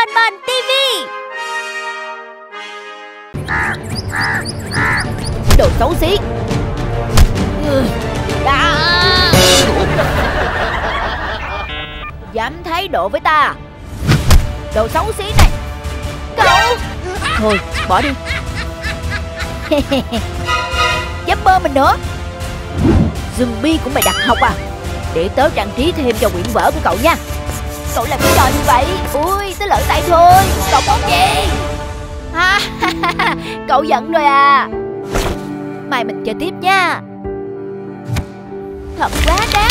Bon Bon TV. Đồ xấu xí. Dám thái độ với ta, đồ xấu xí này. Cậu. Thôi bỏ đi. Dám bơ mình nữa. Zombie cũng mày đặt học à? Để tớ trang trí thêm cho quyển vở của cậu nha. Cậu làm cái trò như vậy. Ui, tớ lỡ tay thôi. Cậu muốn gì? Cậu giận rồi à? Mai mình chơi tiếp nha. Thật quá đáng.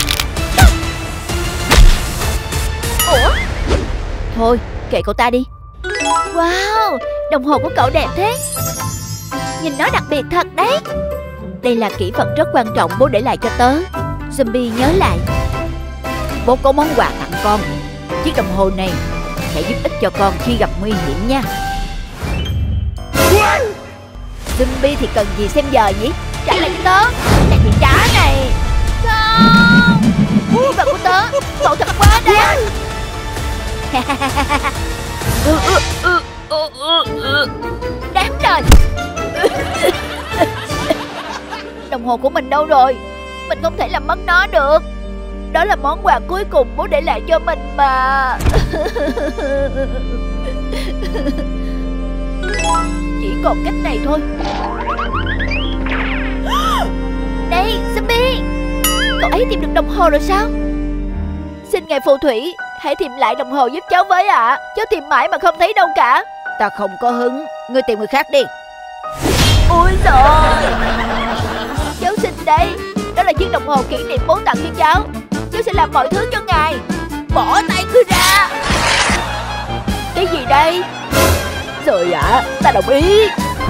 Ủa? Thôi, kệ cậu ta đi. Wow, đồng hồ của cậu đẹp thế. Nhìn nó đặc biệt thật đấy. Đây là kỹ vật rất quan trọng bố để lại cho tớ. Zombie nhớ lại. Bố có món quà tặng con. Chiếc đồng hồ này sẽ giúp ích cho con khi gặp nguy hiểm nha. Zombie thì cần gì xem giờ nhỉ? Trả lại cho tớ. Này thì trả này. Không. Kỹ vật của tớ. Cậu thật quá đáng. Đáng đời. Đồng hồ của mình đâu rồi? Mình không thể làm mất nó được. Đó là món quà cuối cùng bố để lại cho mình mà. Chỉ còn cách này thôi. Đây, Zombie. Cậu ấy tìm được đồng hồ rồi sao? Xin ngài phù thủy, hãy tìm lại đồng hồ giúp cháu với ạ. Cháu tìm mãi mà không thấy đâu cả. Ta không có hứng. Ngươi tìm người khác đi. Ôi giời. Cháu xin đây. Đó là chiếc đồng hồ kỷ niệm bố tặng cho cháu. Cháu sẽ làm mọi thứ cho ngài. Bỏ tay ngươi ra. Cái gì đây? Rồi ạ, ta đồng ý.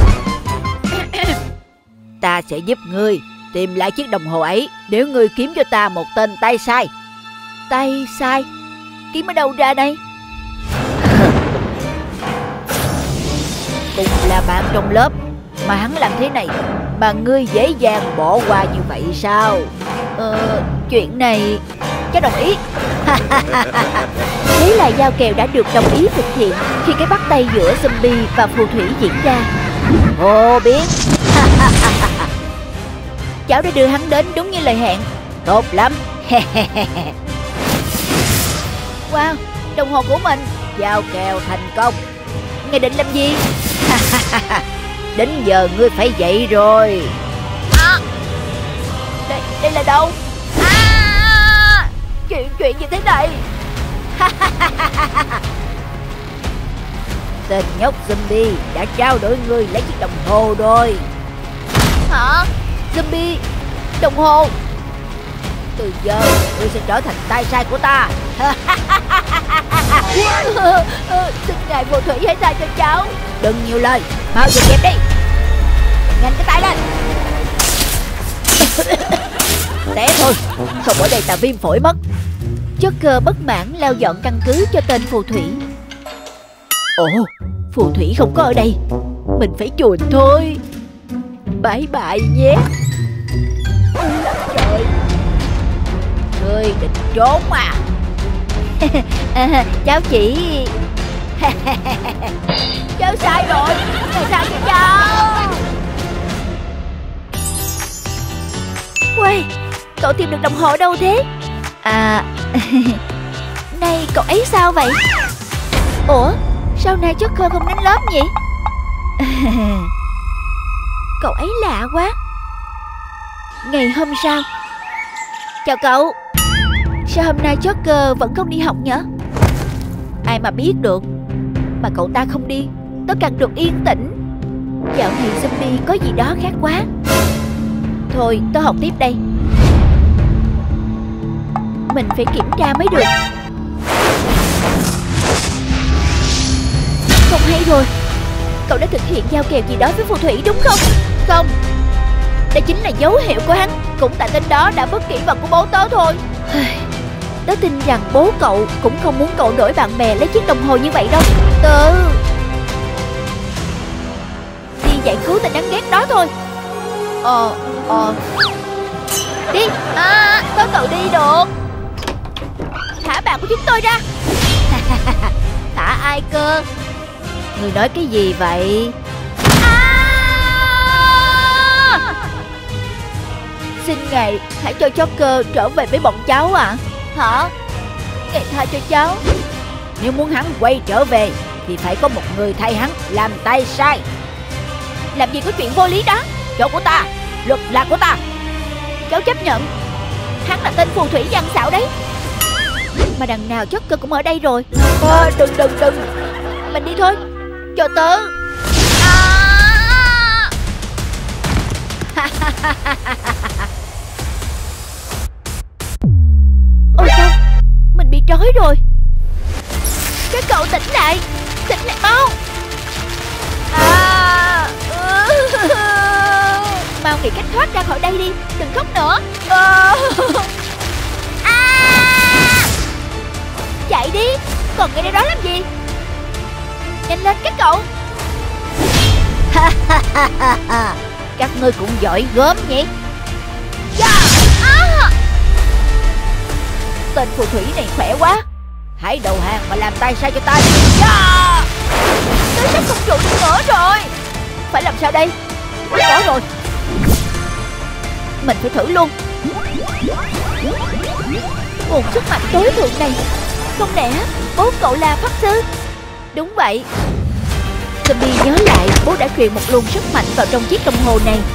Ta sẽ giúp ngươi tìm lại chiếc đồng hồ ấy nếu ngươi kiếm cho ta một tên tay sai. Tay sai? Kiếm ở đâu ra đây? Cũng là bạn trong lớp mà hắn làm thế này mà ngươi dễ dàng bỏ qua như vậy sao? Chuyện này cháu đồng ý. Thế là giao kèo đã được đồng ý thực hiện khi cái bắt tay giữa zombie và phù thủy diễn ra. Hô biến. Cháu đã đưa hắn đến đúng như lời hẹn. Tốt lắm. Wow, đồng hồ của mình. Giao kèo thành công. Ngài định làm gì? Đến giờ ngươi phải dậy rồi. Đây là đâu? Chuyện gì thế này? Tên nhóc zombie đã trao đổi ngươi lấy chiếc đồng hồ rồi. Hả? Zombie? Đồng hồ? Từ giờ ngươi sẽ trở thành tay sai của ta. Xin ngài phù thủy hãy tha cho cháu. Đừng nhiều lời, mau dừng dẹp đi. Nhanh cái tay lên. Té thôi, không ở đây ta viêm phổi mất. Joker bất mãn lao dọn căn cứ cho tên phù thủy. Ồ, phù thủy không có ở đây. Mình phải chuồn thôi. Bye bye nhé. Trời, ngươi định trốn à? Cháu chỉ... cháu sai rồi. Tại sao cho cháu? Quay, cậu tìm được đồng hồ đâu thế? Này, cậu ấy sao vậy? Ủa, sao nay Joker không đến lớp nhỉ? Cậu ấy lạ quá. Ngày hôm sau. Chào cậu. Sao hôm nay Joker vẫn không đi học nhỉ? Ai mà biết được. Mà cậu ta không đi, tớ càng được yên tĩnh. Dạo này zombie có gì đó khác quá. Thôi, tớ học tiếp đây. Mình phải kiểm tra mới được. Không hay rồi. Cậu đã thực hiện giao kèo gì đó với phù thủy đúng không? Không. Đây chính là dấu hiệu của hắn. Cũng tại tên đó đã vứt kỷ vật của bố tớ thôi. Tớ tin rằng bố cậu cũng không muốn cậu đổi bạn bè lấy chiếc đồng hồ như vậy đâu. Tớ đi giải cứu tên đáng ghét đó thôi. Đi. Có cậu đi được. Thả bạn của chúng tôi ra. Thả ai ai cơ? Người nói cái gì vậy? Xin ngài hãy cho Joker trở về với bọn cháu ạ. Hả? Ngài tha cho cháu. Nếu muốn hắn quay trở về thì phải có một người thay hắn làm tay sai. Làm gì có chuyện vô lý đó. Chỗ của ta, luật là của ta. Cháu chấp nhận. Hắn là tên phù thủy gian xảo đấy. Mà đằng nào Joker cũng ở đây rồi. Đừng. Mình đi thôi. Cho tớ. Ôi sao? Mình bị trói rồi. Các cậu tỉnh lại mau. Mau nghĩ cách thoát ra khỏi đây đi. Đừng khóc nữa. Chạy đi. Còn ngay đó làm gì? Nhanh lên các cậu. Các ngươi cũng giỏi gớm nhỉ. Tên phù thủy này khỏe quá. Hãy đầu hàng và làm tay sai cho ta đi. Tôi sắp không trụ được nữa rồi. Phải làm sao đây? Có rồi. Mình phải thử luôn. Nguồn sức mạnh tối thượng này. Không lẽ bố cậu là pháp sư? Đúng vậy. Zombie nhớ lại bố đã truyền một luồng sức mạnh vào trong chiếc đồng hồ này.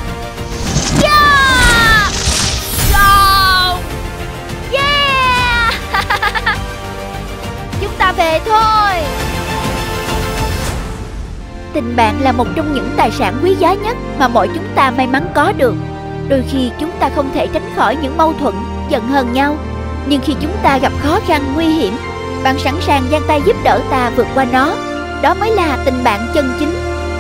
Chúng ta về thôi. Tình bạn là một trong những tài sản quý giá nhất mà mọi chúng ta may mắn có được. Đôi khi chúng ta không thể tránh khỏi những mâu thuẫn, giận hờn nhau. Nhưng khi chúng ta gặp khó khăn, nguy hiểm, bạn sẵn sàng giang tay giúp đỡ ta vượt qua nó. Đó mới là tình bạn chân chính.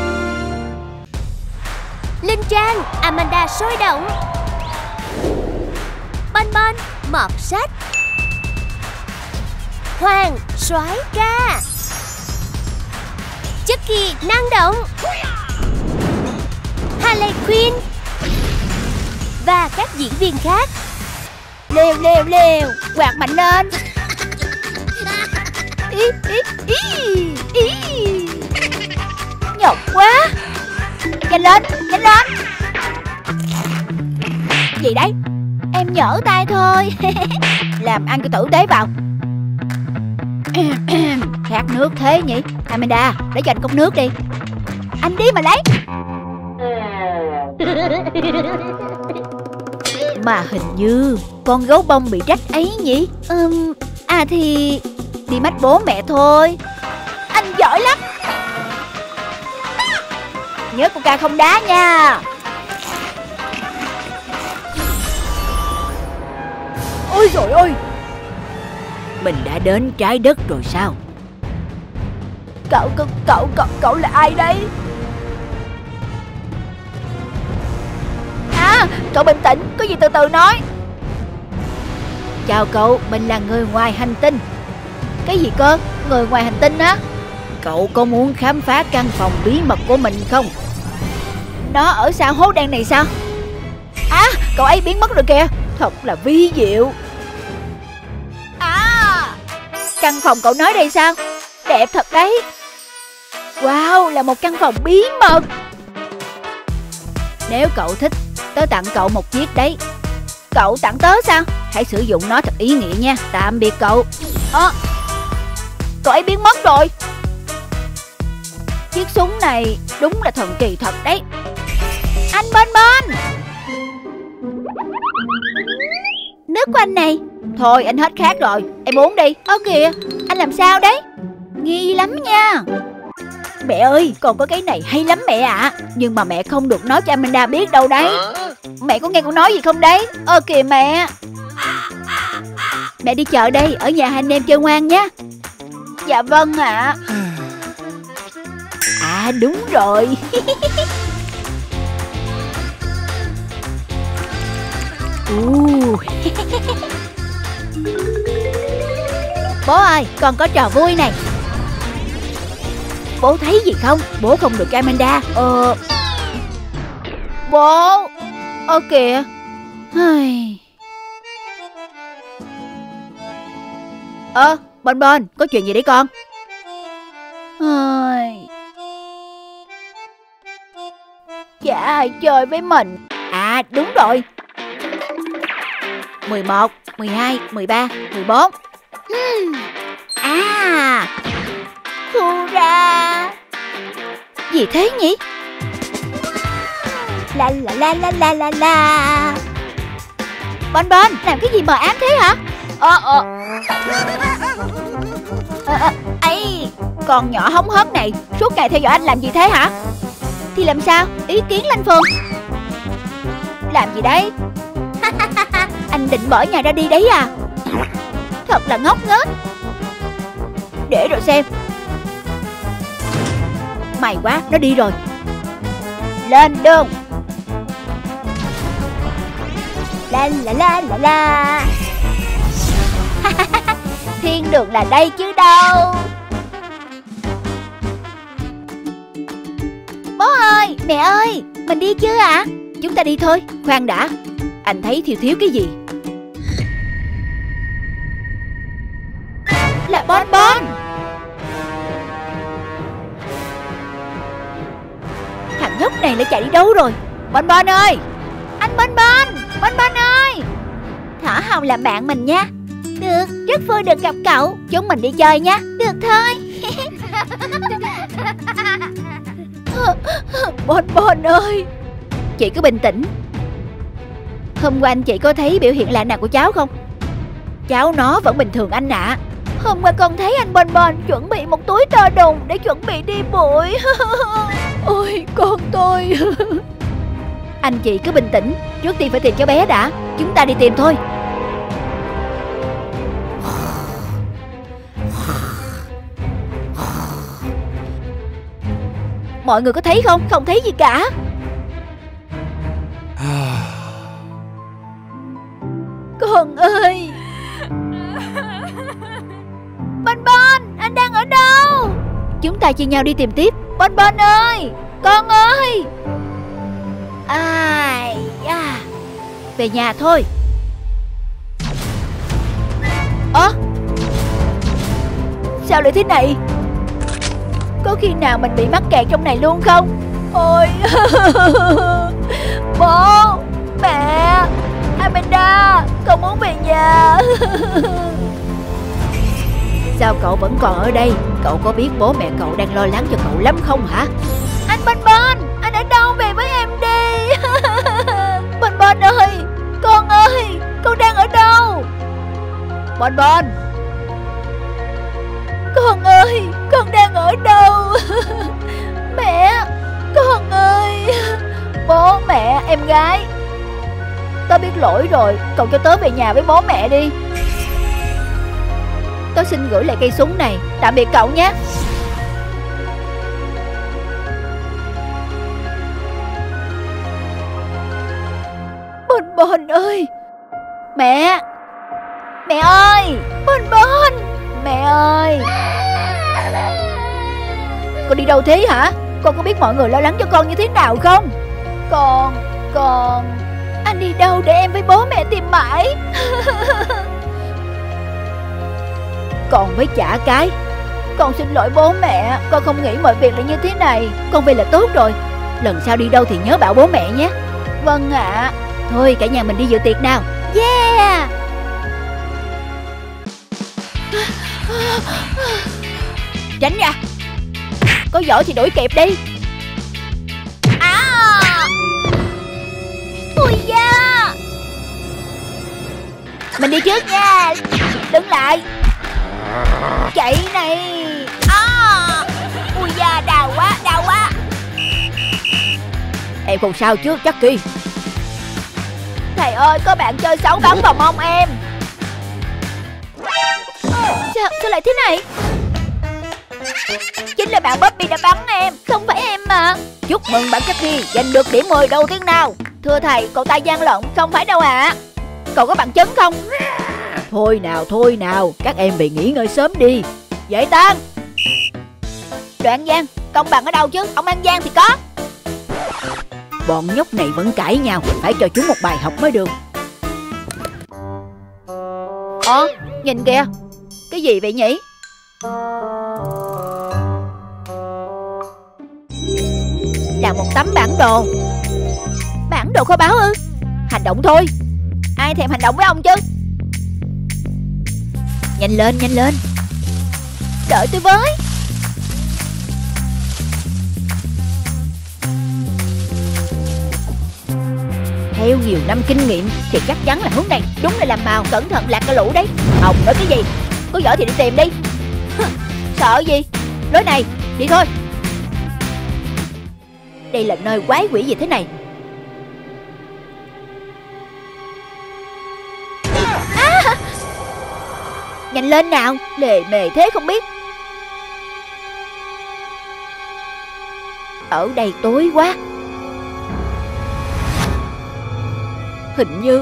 Linh Trang, Amanda sôi động. Bon Bon, mọt sách. Hoàng, soái ca. Chucky, năng động. Harley Quinn và các diễn viên khác. Leo, quạt mạnh lên. Nhọc quá. Nhanh lên. Gì đấy? Em nhỡ tay thôi. Làm ăn cho tử tế vào. Khát nước thế nhỉ? Amanda, để cho anh cốc nước đi. Anh đi mà lấy. Mà hình như con gấu bông bị rách ấy nhỉ? Thì đi mách bố mẹ thôi. Anh giỏi lắm. Nhớ Coca không đá nha. Ôi dồi ôi. Mình đã đến trái đất rồi sao? Cậu là ai đấy? Cậu bình tĩnh, có gì từ từ nói. Chào cậu, mình là người ngoài hành tinh. Cái gì cơ? Người ngoài hành tinh á? Cậu có muốn khám phá căn phòng bí mật của mình không? Nó ở sao hố đen này sao? Cậu ấy biến mất rồi kìa. Thật là vi diệu. Căn phòng cậu nói đây sao? Đẹp thật đấy. Wow, là một căn phòng bí mật. Nếu cậu thích, tớ tặng cậu một chiếc đấy. Cậu tặng tớ sao? Hãy sử dụng nó thật ý nghĩa nha. Tạm biệt cậu. Cậu ấy biến mất rồi. Chiếc súng này đúng là thần kỳ thật đấy. Anh Bon Bon. Nước của anh này. Thôi anh hết khát rồi, em uống đi. Kìa, anh làm sao đấy? Nghi lắm nha. Mẹ ơi, còn có cái này hay lắm mẹ ạ. Nhưng mà mẹ không được nói cho Amanda biết đâu đấy. Mẹ có nghe con nói gì không đấy? Kìa mẹ. Mẹ đi chợ đây, ở nhà hai anh em chơi ngoan nhé. Dạ vâng ạ. Đúng rồi. Bố ơi, con có trò vui này. Bố thấy gì không? Bố không được cho Amanda. Bố. Kìa. Bon Bon, có chuyện gì đấy con? Chả ai chơi với mình. À đúng rồi, 11, 12, 13, 14. À, hurra! Gì thế nhỉ? La la la la la la la. Bon Bon, làm cái gì mờ ám thế hả? Ấy, con nhỏ hóng hớt này suốt ngày theo dõi anh làm gì thế hả? Thì làm sao? Ý kiến Lanh Phương. Làm gì đấy? Anh định bỏ nhà ra đi đấy à? Thật là ngốc nghếch. Để rồi xem. May quá, nó đi rồi. Lên đường. La la la la la. Thiên đường là đây chứ đâu. Bố ơi, mẹ ơi, mình đi chưa ạ? Chúng ta đi thôi. Khoan đã, anh thấy thiếu cái gì? Là Bon Bon. Thằng nhóc này lại chạy đi đâu rồi? Bon Bon ơi, anh Bon Bon, Bon Bon ơi, Thỏ Hồng làm bạn mình nha. Được, rất vui được gặp cậu. Chúng mình đi chơi nha. Được thôi. Bon Bon ơi, chị cứ bình tĩnh. Hôm qua anh chị có thấy biểu hiện lạ nào của cháu không? Cháu nó vẫn bình thường anh ạ. Hôm qua con thấy anh Bon Bon chuẩn bị một túi to đùng để chuẩn bị đi bụi. Ôi con tôi. Anh chị cứ bình tĩnh. Trước tiên phải tìm cháu bé đã. Chúng ta đi tìm thôi. Mọi người có thấy không? Không thấy gì cả. Con ơi, Bon Bon, anh đang ở đâu? Chúng ta chia nhau đi tìm tiếp. Bon Bon ơi, con ơi. Ai da. Về nhà thôi. Sao lại thế này? Có khi nào mình bị mắc kẹt trong này luôn không? Ôi. Bố, mẹ, Amanda, con muốn về nhà. Sao cậu vẫn còn ở đây? Cậu có biết bố mẹ cậu đang lo lắng cho cậu lắm không hả? Anh Bon Bon, anh ở đâu? Về với em đi. Bon Bon ơi, con đang ở đâu? Bon Bon, con ơi, con đang ở đâu? Mẹ, con ơi. Bố, mẹ, em gái, tớ biết lỗi rồi. Cậu cho tớ về nhà với bố mẹ đi. Tớ xin gửi lại cây súng này. Tạm biệt cậu nhé. Bon Bon ơi. Mẹ, mẹ ơi. Bon Bon, mẹ ơi. Con đi đâu thế hả? Con có biết mọi người lo lắng cho con như thế nào không? Con anh đi đâu để em với bố mẹ tìm mãi? Con với chả cái. Con xin lỗi bố mẹ. Con không nghĩ mọi việc là như thế này. Con về là tốt rồi. Lần sau đi đâu thì nhớ bảo bố mẹ nhé. Vâng ạ. Thôi cả nhà mình đi dự tiệc nào. Yeah. Tránh ra. Có giỏi thì đuổi kịp đi. Ui da. Mình đi trước nha. Đứng lại. Chạy này. Ui da, đau quá, đau quá. Em không sao chứ Chucky? Thầy ơi, có bạn chơi xấu bắn vào mông em. Sao lại thế này? Chính là bạn Bobby đã bắn em. Không phải em mà. Chúc mừng bạn Chucky giành được điểm 10 đầu tiên nào. Thưa thầy, cậu ta gian lận. Không phải đâu ạ. Cậu có bằng chứng không? Thôi nào, các em về nghỉ ngơi sớm đi. Giải tán. Đoạn Giang, công bằng ở đâu chứ? Ông An Giang thì có. Bọn nhóc này vẫn cãi nhau. Phải cho chúng một bài học mới được. Nhìn kìa. Cái gì vậy nhỉ? là một tấm bản đồ. Bản đồ kho báu ư? Hành động thôi. Ai thèm hành động với ông chứ. Nhanh lên, nhanh lên. Đợi tôi với. Theo nhiều năm kinh nghiệm thì chắc chắn là hướng này đúng là làm màu. Cẩn thận lạc cả lũ đấy. Ông nói cái gì? Có giỏi thì đi tìm đi. Sợ gì? Lối này, đi thôi. Đây là nơi quái quỷ gì thế này? Nhanh lên nào, lề mề thế không biết. Ở đây tối quá. Hình như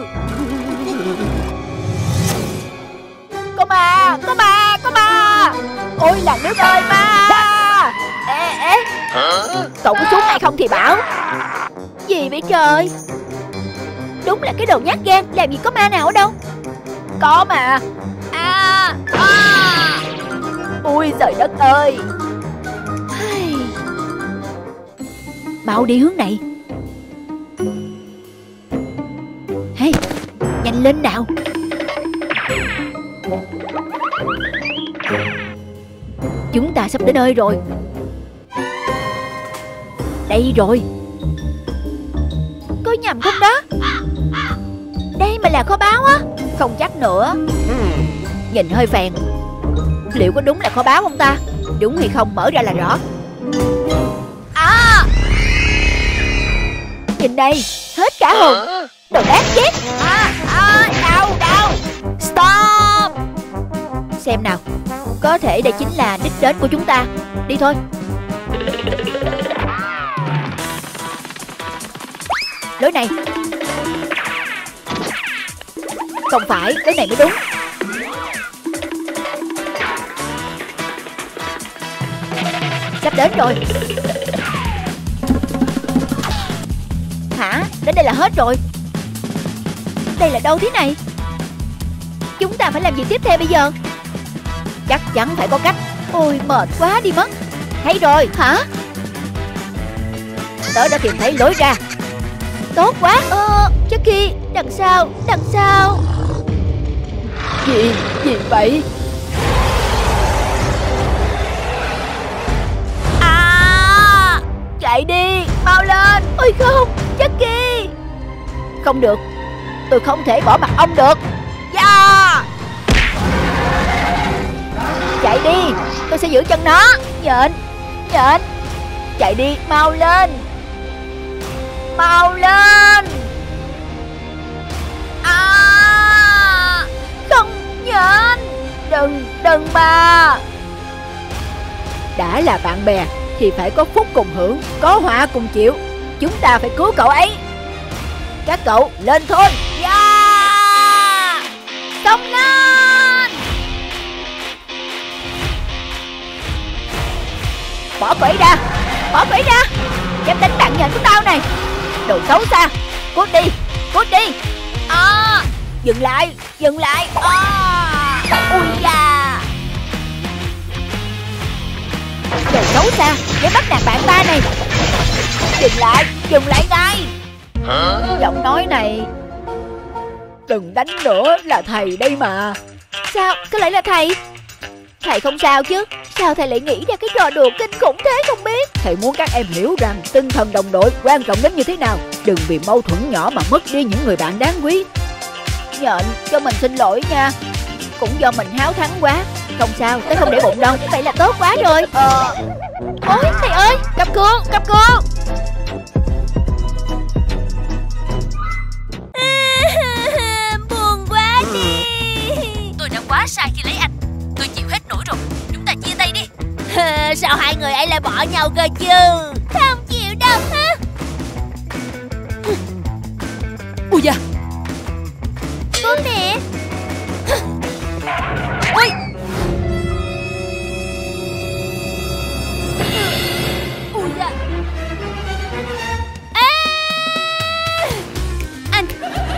có ma, có ma, có ma. Ôi là nước ơi, ma. Ê, cậu có xuống hay không thì bảo. Gì vậy trời? Đúng là cái đồ nhát gan. Làm gì có ma nào ở đâu. Có mà. Ui trời đất ơi. Mau đi hướng này. Hey, nhanh lên nào. Chúng ta sắp đến nơi rồi. Đây rồi. Có nhầm không đó? Đây mà là kho báu á? Không chắc nữa. Nhìn hơi phèn. Liệu có đúng là kho báu không ta? Đúng hay không mở ra là rõ. Nhìn đây, hết cả hồn. Đồ đáng chết. Đau. Stop. Xem nào. Có thể đây chính là đích đến của chúng ta. Đi thôi. Lối này. Không phải, lối này mới đúng. Sắp đến rồi. Hả? Đến đây là hết rồi. Đây là đâu thế này? Chúng ta phải làm gì tiếp theo bây giờ? Chắc chắn phải có cách. Ôi mệt quá đi mất. Thấy rồi. Hả? Tớ đã tìm thấy lối ra. Tốt quá. Chucky, đằng sau, đằng sau. Gì vậy? Chạy đi, mau lên. Ôi không, Chucky. Không được. Tôi không thể bỏ mặc ông được. Chạy đi, tôi sẽ giữ chân nó. Nhện. Chạy đi, mau lên. Mau lên. Không, nhện. Đừng mà. Đã là bạn bè thì phải có phúc cùng hưởng, có họa cùng chịu. Chúng ta phải cứu cậu ấy. Các cậu lên thôi. Xông lên. Bỏ quỷ ra. Dám đánh bạn nhện của tao này. Đồ xấu xa. Cút đi. Dừng lại. Ui da. Đồ xấu xa. Dám bắt nạt bạn ta này. Dừng lại ngay. Giọng nói này. Đừng đánh nữa, là thầy đây mà. Sao? Có lẽ là thầy? Thầy không sao chứ? Sao thầy lại nghĩ ra cái trò đùa kinh khủng thế không biết? Thầy muốn các em hiểu rằng tinh thần đồng đội quan trọng đến như thế nào. Đừng vì mâu thuẫn nhỏ mà mất đi những người bạn đáng quý. Nhện, cho mình xin lỗi nha. Cũng do mình háo thắng quá. Không sao, tớ không để bụng đâu. Vậy là tốt quá rồi. Ôi thầy ơi, cấp cứu. Buồn quá đi. Tôi đã quá sai khi lấy anh. Tôi chịu hết nổi rồi. Chúng ta chia tay đi. Sao hai người ấy lại bỏ nhau cơ chứ? Không chịu đâu ha. Ui da. Con nè. Ôi. Ui da. Anh.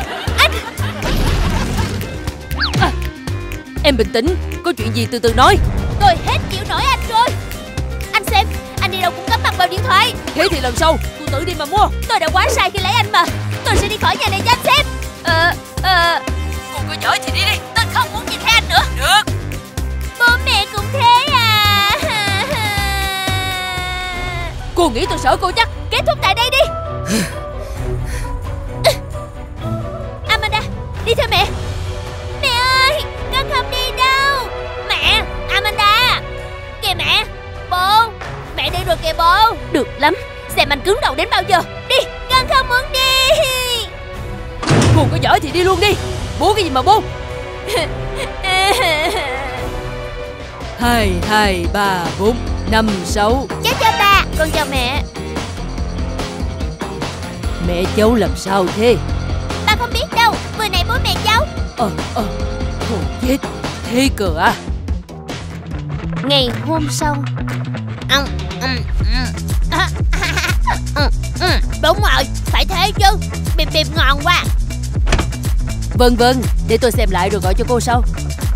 Em bình tĩnh. Có chuyện gì từ từ nói. Tôi hết chịu nổi anh rồi. Anh xem, anh đi đâu cũng cắm mặt bao điện thoại. Thế thì lần sau cô tự đi mà mua. Tôi đã quá sai khi lấy anh mà. Tôi sẽ đi khỏi nhà này cho anh xem. Cô có giỏi thì đi đi. Tôi không muốn nhìn thấy anh nữa. Được. Bố mẹ cũng thế à? Cô nghĩ tôi sợ cô chắc. Kết thúc tại đây đi. Amanda, đi theo mẹ. Mẹ ơi, con không đi đâu. Mẹ, Amanda. Kìa mẹ. Bố, mẹ đi rồi kìa bố. Được lắm, xem anh cứng đầu đến bao giờ. Đi, con không muốn đi. Cô có giỏi thì đi luôn đi. Bố cái gì mà bố. 2, 2, 3, 4, 5, 6. Cháu chào bà, con chào mẹ. Mẹ cháu làm sao thế? Bà không biết đâu, vừa nãy bố mẹ cháu. Thôi chết. Thế cơ à? Ngày hôm sau. Đúng rồi, phải thế chứ. Bịp bịp ngon quá. Vâng, để tôi xem lại rồi gọi cho cô sau.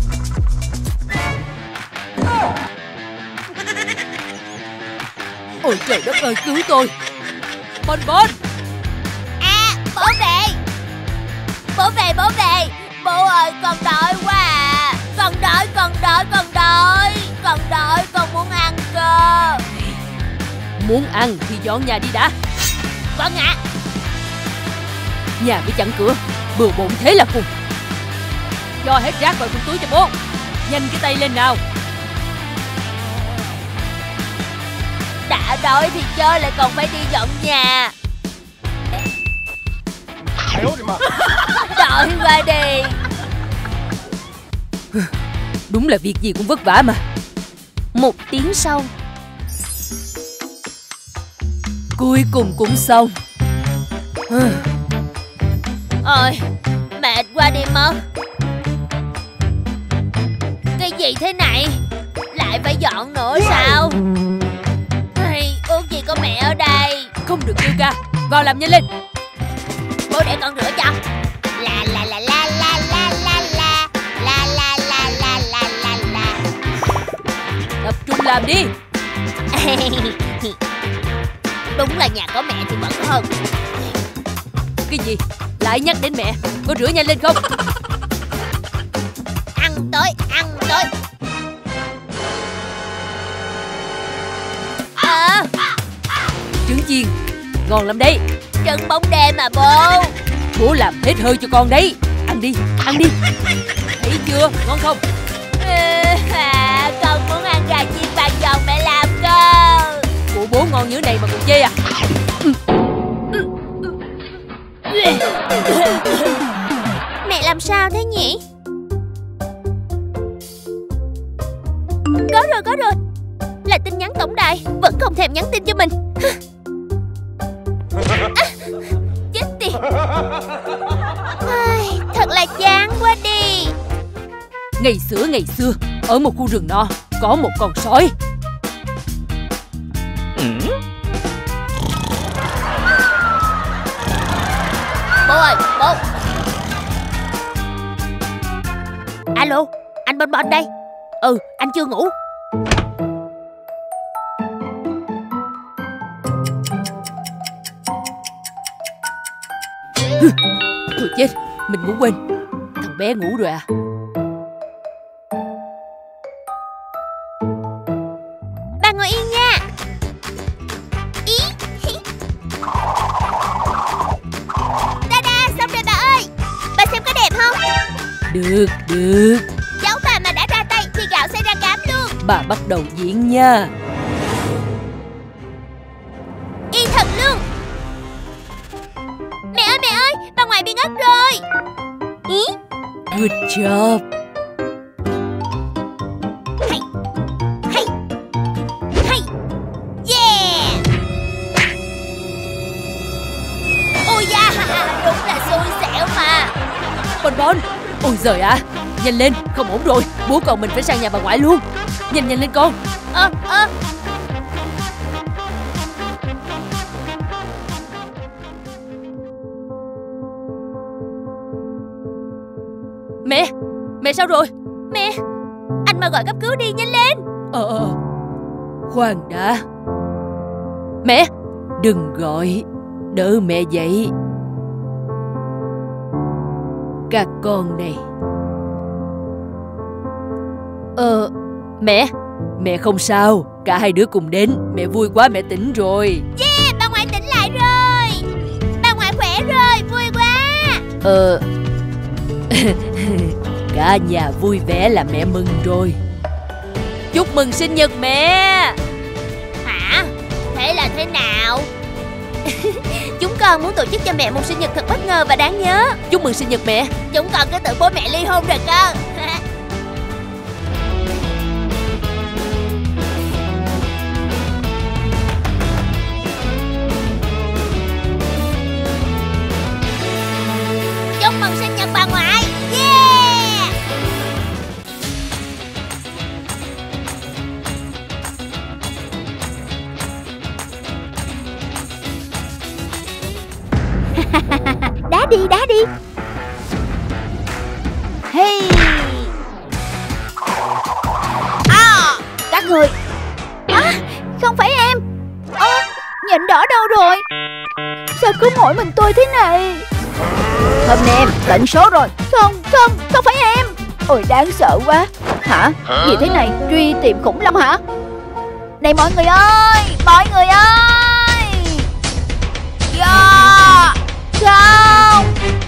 Ôi trời đất ơi, cứu tôi. Bon. À, bố về. Bố về. Bố ơi, con đói quá à. Con đói. Con muốn ăn cơ. Muốn ăn thì dọn nhà đi đã. Vâng ạ. Nhà bị chặn cửa, bừa bộn thế là cùng. Cho hết rác vào trong túi cho bố. Nhanh cái tay lên nào. Đã đói thì chơi lại còn phải đi dọn nhà. Đói quá đi. Đúng là việc gì cũng vất vả mà. 1 tiếng sau. Cuối cùng cũng xong. Ôi, mệt quá đi mất. Cái gì thế này? Lại phải dọn nữa sao? Ước gì có mẹ ở đây. Không được kêu ca. Vào làm nhanh lên. Bố để con rửa cho. La la la la la la la la la la la la la la la. Tập trung làm đi. Đúng là nhà có mẹ thì vẫn hơn. Cái gì? Lại nhắc đến mẹ. Có rửa nhanh lên không? Ăn tới. Trứng chiên ngon lắm đấy. Trứng bóng đêm mà bố. Bố làm hết hơi cho con đấy. Ăn đi. Thấy chưa? Ngon không? Con muốn ăn gà chiên vàng giòn mẹ làm cơ. Của bố ngon như thế này mà còn chê à? Mẹ làm sao thế nhỉ? Có rồi. Là tin nhắn tổng đài. Vẫn không thèm nhắn tin cho mình. Chết tiệt. Thật là chán quá đi. Ngày xưa ở một khu rừng nọ có một con sói. Bố ơi, bố. Alo, anh Bon đây. Anh chưa ngủ. Thôi chết, mình ngủ quên. Thằng bé ngủ rồi à? Bà ngồi yên nha. Ta-da, xong rồi bà ơi. Bà xem có đẹp không? Được. Cháu bà mà đã ra tay thì gạo sẽ ra cám luôn. Bà bắt đầu diễn nha. Y thật luôn. Mẹ ơi, bà ngoại bị ngất rồi. Good job. Hay. Yeah. Ôi da, đúng là xui xẻo mà. Bon. Ôi giời ạ. Nhanh lên, không ổn rồi. Bố con mình phải sang nhà bà ngoại luôn. Nhanh lên con. Mẹ sao rồi? Mẹ, anh mà gọi cấp cứu đi, nhanh lên. Khoan đã. Mẹ, đừng gọi, đỡ mẹ dậy. Các con này. Mẹ không sao. Cả hai đứa cùng đến. Mẹ vui quá, mẹ tỉnh rồi. Yeah, bà ngoại tỉnh lại rồi. Bà ngoại khỏe rồi, vui quá. Cả nhà vui vẻ là mẹ mừng rồi. Chúc mừng sinh nhật mẹ. Hả? Thế là thế nào? Chúng con muốn tổ chức cho mẹ một sinh nhật thật bất ngờ và đáng nhớ. Chúc mừng sinh nhật mẹ. Chúng con cứ tưởng bố mẹ ly hôn rồi cơ. Chúc mừng sinh nhật bà ngoại. Yeah. Đá đi, đá đi. Hey. Các người. Không phải em. Nhện đỏ đâu rồi? Sao cứ mỗi mình tôi thế này? Hôm nay em tận số rồi. Không phải em. Ôi đáng sợ quá. Hả? Gì thế này? Truy tìm khủng long hả? Này mọi người ơi, mọi người ơi. Yeah. Không.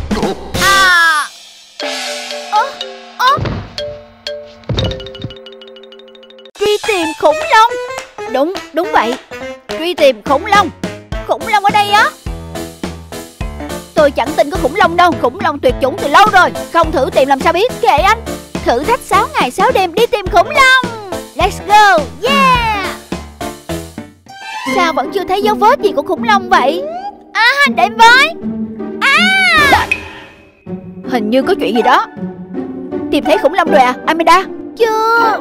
Truy tìm khủng long. Đúng vậy. Truy tìm khủng long. Khủng long ở đây á? Tôi chẳng tin có khủng long đâu. Khủng long tuyệt chủng từ lâu rồi. Không thử tìm làm sao biết. Kệ anh. Thử thách 6 ngày 6 đêm đi tìm khủng long. Let's go. Yeah. Sao vẫn chưa thấy dấu vết gì của khủng long vậy? Để em với. Hình như có chuyện gì đó. Tìm thấy khủng long rồi à, Amanda? Chưa.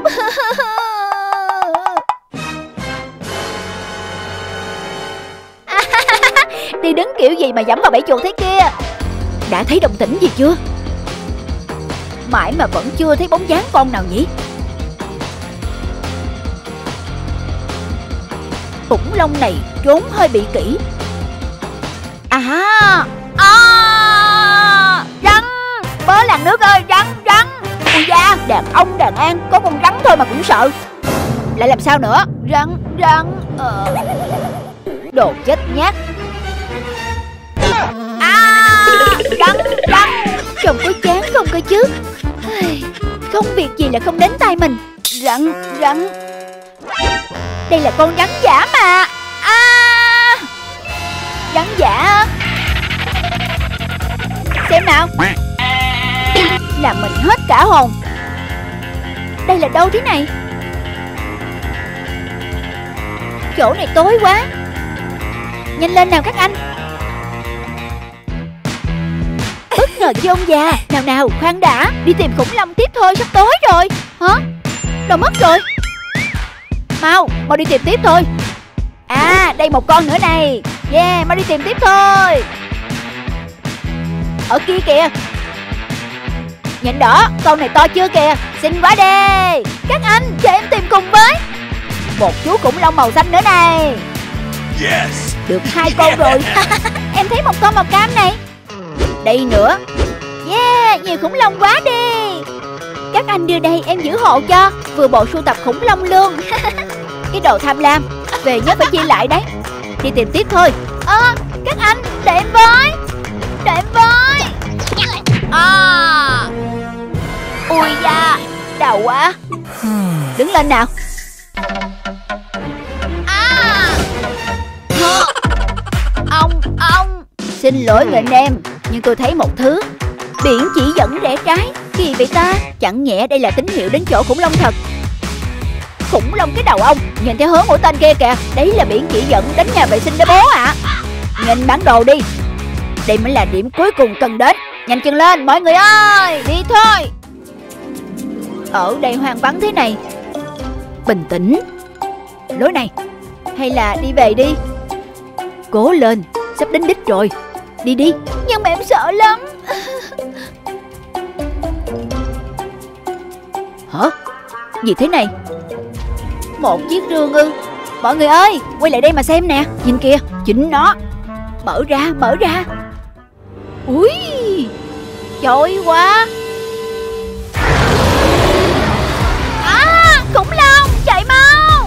Đi đứng kiểu gì mà dẫm vào bẫy chuột thế kia? Đã thấy động tĩnh gì chưa? Mãi mà vẫn chưa thấy bóng dáng con nào nhỉ? Khủng long này trốn hơi bị kỹ. Rắn. Bớ làng nước ơi, rắn. Ui da, đàn ông đàn an, có con rắn thôi mà cũng sợ. Lại làm sao nữa? Rắn. Đồ chết nhát. Rắn. Trông có chán không cơ chứ? Không việc gì là không đến tay mình. Rắn. Đây là con rắn giả mà. Rắn giả. Xem nào. Làm mình hết cả hồn. Đây là đâu thế này? Chỗ này tối quá. Nhanh lên nào các anh. Bất ngờ chứ ông già. Nào, khoan đã. Đi tìm khủng long tiếp thôi, sắp tối rồi. Hả? Đâu mất rồi? Mau đi tìm tiếp thôi. Đây một con nữa này. Yeah, mau đi tìm tiếp thôi. Ở kia kìa. Nhện đỏ, con này to chưa kìa. Xinh quá đi. Các anh, cho em tìm cùng với. Một chú khủng long màu xanh nữa này. Yes. Được 2 con rồi. Em thấy một con màu cam này. Đây nữa. Yeah, nhiều khủng long quá đi. Các anh đưa đây em giữ hộ cho. Vừa bộ sưu tập khủng long luôn. Cái đồ tham lam. Về nhớ phải chia lại đấy. Đi tìm tiếp thôi. Các anh, để em với. Ui da, đau quá. Đứng lên nào. Ông. Xin lỗi người anh em, nhưng tôi thấy một thứ. Biển chỉ dẫn rẽ trái. Kỳ vậy ta? Chẳng nhẽ đây là tín hiệu đến chỗ khủng long thật. Khủng long cái đầu ông. Nhìn theo hướng mũi tên kia kìa. Đấy là biển chỉ dẫn đến nhà vệ sinh đó bố ạ. Nhìn bản đồ đi. Đây mới là điểm cuối cùng cần đến. Nhanh chân lên mọi người ơi. Đi thôi. Ở đây hoang vắng thế này. Bình tĩnh. Lối này. Hay là đi về đi. Cố lên. Sắp đến đích rồi. Đi. Nhưng mà em sợ lắm. Hả? Gì thế này? Một chiếc rương ư? Mọi người ơi, quay lại đây mà xem nè. Nhìn kìa, chính nó. Mở ra. Ui, chói quá. Khủng long, chạy mau.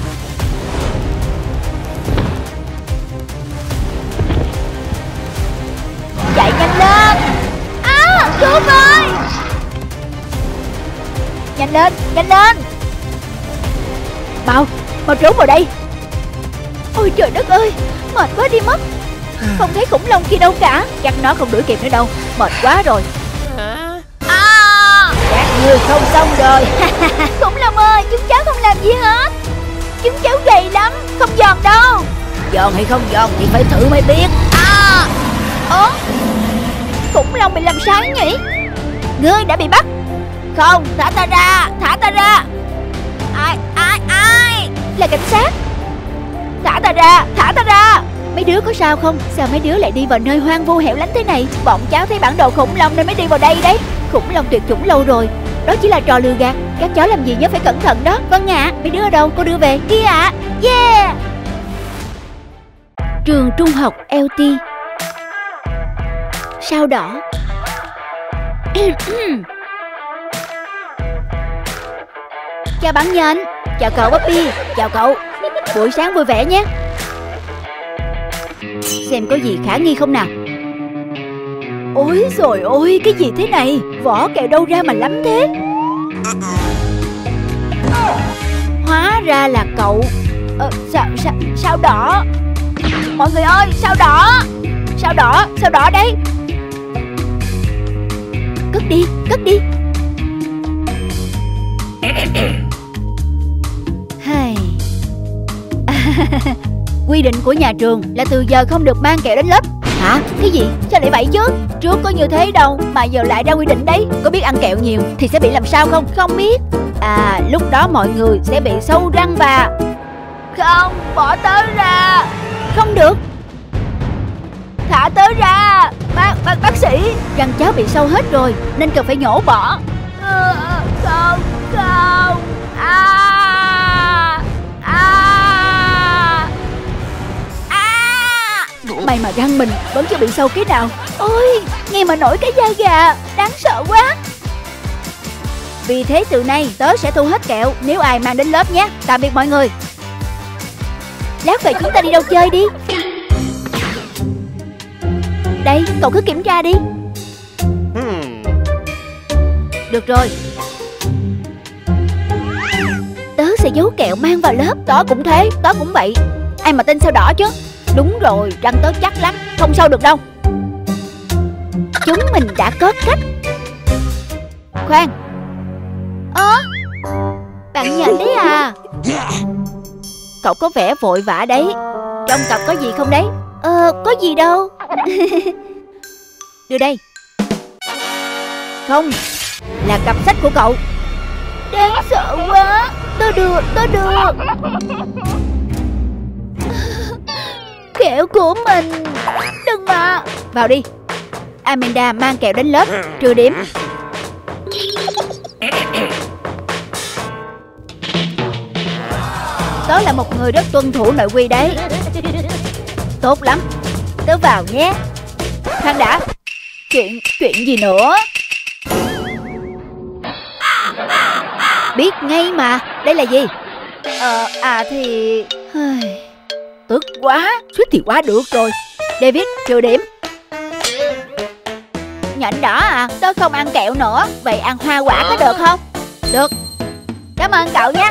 Chạy nhanh lên. Cứu với. Nhanh lên. Mau trốn vào đây. Ôi trời đất ơi, mệt quá đi mất. Không thấy khủng long kia đâu cả. Chắc nó không đuổi kịp nữa đâu. Mệt quá rồi. Các ngươi không xong rồi. Khủng long ơi, chúng cháu không làm gì hết. Chúng cháu gầy lắm, không giòn đâu. Giòn hay không giòn thì phải thử mới biết. Khủng long bị làm sao nhỉ? Ngươi đã bị bắt. Không, thả ta ra. Ai? Là cảnh sát. Thả ta ra. Mấy đứa có sao không? Sao mấy đứa lại đi vào nơi hoang vu hẻo lánh thế này? Bọn cháu thấy bản đồ khủng long nên mới đi vào đây đấy. Khủng long tuyệt chủng lâu rồi. Đó chỉ là trò lừa gạt. Các cháu làm gì nhớ phải cẩn thận đó. Vâng ạ. Mấy đứa ở đâu? Cô đưa về. Kia ạ. Yeah. Trường trung học LT. Sao đỏ. Chào bạn Nhện. Chào cậu Bobby. Chào cậu. Buổi sáng vui vẻ nhé. Xem có gì khả nghi không nào. Ôi trời ơi, cái gì thế này? Vỏ kẹo đâu ra mà lắm thế? Hóa ra là cậu. Sao đỏ. Mọi người ơi, sao đỏ đấy. Cất đi. Quy định của nhà trường là từ giờ không được mang kẹo đến lớp. Hả? Cái gì? Sao lại vậy chứ? Trước có như thế đâu mà giờ lại ra quy định đấy. Có biết ăn kẹo nhiều thì sẽ bị làm sao không? Không biết. Lúc đó mọi người sẽ bị sâu răng và... Không, bỏ tớ ra. Không được. Thả tớ ra. Bác sĩ. Răng cháu bị sâu hết rồi nên cần phải nhổ bỏ. Không. May mà răng mình vẫn chưa bị sâu cái nào. Ôi, nghe mà nổi cái da gà. Đáng sợ quá. Vì thế từ nay tớ sẽ thu hết kẹo nếu ai mang đến lớp nhé. Tạm biệt mọi người. Lát về chúng ta đi đâu chơi đi. Đây, cậu cứ kiểm tra đi. Được rồi. Tớ sẽ giấu kẹo mang vào lớp. Tớ cũng thế, tớ cũng vậy. Ai mà tin sao đỏ chứ. Đúng rồi, răng tớ chắc lắm. Không sâu được đâu. Chúng mình đã có cách. Khoan. Bạn Nhện đấy à? Cậu có vẻ vội vã đấy. Trong cặp có gì không đấy? Có gì đâu. Đưa đây. Không, là cặp sách của cậu. Đáng sợ quá. Tớ được. Kẹo của mình. Đừng mà. Vào đi. Amanda mang kẹo đến lớp. Trừ điểm. Tớ là một người rất tuân thủ nội quy đấy. Tốt lắm. Tớ vào nhé. Khoan đã. Chuyện gì nữa? Biết ngay mà. Đây là gì? Thì... Tức quá. Suýt thì quá được rồi. David, trừ điểm. Nhện đỏ à? Tớ không ăn kẹo nữa. Vậy ăn hoa quả có được không? Được. Cảm ơn cậu nhé.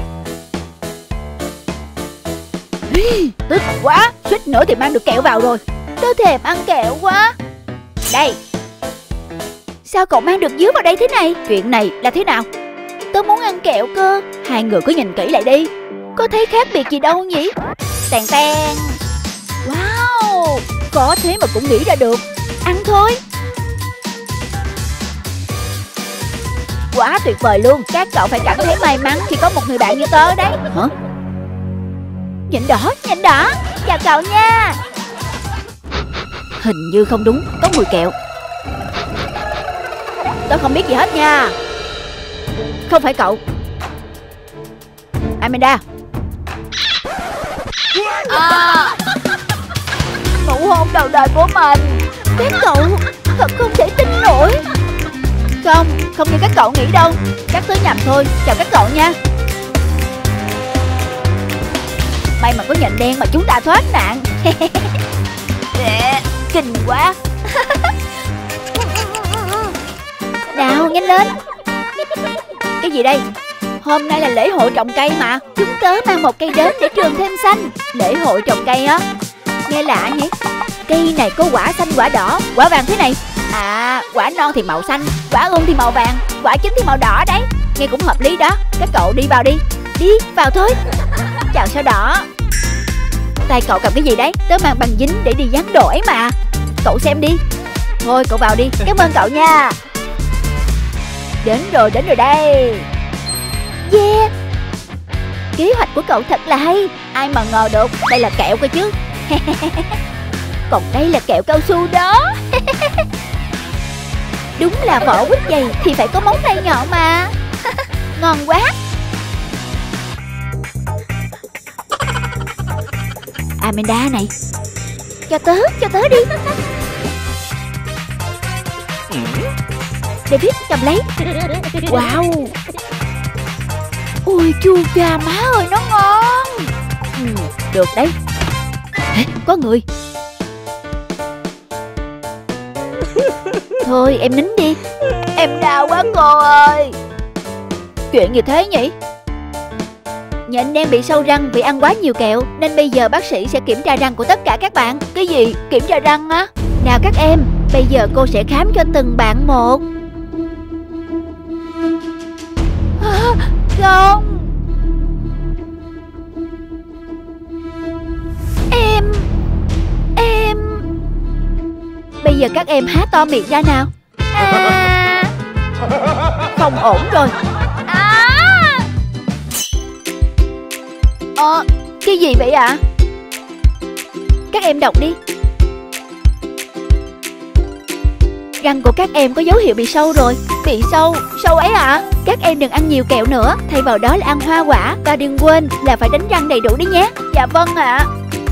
Tức quá. Suýt nữa thì mang được kẹo vào rồi. Tớ thèm ăn kẹo quá. Đây. Sao cậu mang được dứa vào đây thế này? Chuyện này là thế nào? Tớ muốn ăn kẹo cơ. Hai người cứ nhìn kỹ lại đi. Có thấy khác biệt gì đâu nhỉ? Tèn. Wow, có thế mà cũng nghĩ ra được. Ăn thôi. Quá tuyệt vời luôn. Các cậu phải cảm thấy may mắn khi có một người bạn như tớ đấy. Hả? Nhện đỏ. Chào cậu nha. Hình như không đúng. Có mùi kẹo. Tớ không biết gì hết nha. Không phải cậu. Amanda. Nụ hôn đầu đời của mình. Các cậu thật không thể tin nổi. Không như các cậu nghĩ đâu. Các thứ nhầm thôi. Chào các cậu nha. May mà có nhện đen mà chúng ta thoát nạn. Kinh quá. Nào nhanh lên. Cái gì đây? Hôm nay là lễ hội trồng cây mà. Chúng tớ mang một cây đến để trường thêm xanh. Lễ hội trồng cây á? Nghe lạ nhỉ. Cây này có quả xanh quả đỏ quả vàng thế này. À, quả non thì màu xanh, quả ươm thì màu vàng, quả chín thì màu đỏ đấy. Nghe cũng hợp lý đó. Các cậu đi vào đi. Đi vào thôi. Chào sao đỏ. Tay cậu cầm cái gì đấy? Tớ mang bằng dính để đi dán đồ ấy mà. Cậu xem đi. Thôi cậu vào đi. Cảm ơn cậu nha. Đến rồi đây. Yeah. Kế hoạch của cậu thật là hay. Ai mà ngờ được đây là kẹo cơ chứ. Còn đây là kẹo cao su đó. Đúng là vỏ quýt dày thì phải có móng tay nhọn mà. Ngon quá. Amanda này, cho tớ đi. David cầm lấy. Wow. Ôi chu cha má ơi, nó ngon. Được đấy. Có người. Thôi em nín đi. Em đau quá cô ơi. Chuyện gì thế nhỉ? Nhện đen bị sâu răng vì ăn quá nhiều kẹo, nên bây giờ bác sĩ sẽ kiểm tra răng của tất cả các bạn. Cái gì? Kiểm tra răng á? Nào các em, bây giờ cô sẽ khám cho từng bạn một. Không. Em bây giờ các em há to miệng ra nào. Không ổn rồi. Cái gì vậy ạ? Các em đọc đi. Răng của các em có dấu hiệu bị sâu rồi. Bị sâu ấy ạ? Các em đừng ăn nhiều kẹo nữa, thay vào đó là ăn hoa quả. Và đừng quên là phải đánh răng đầy đủ đi nhé. Dạ vâng ạ.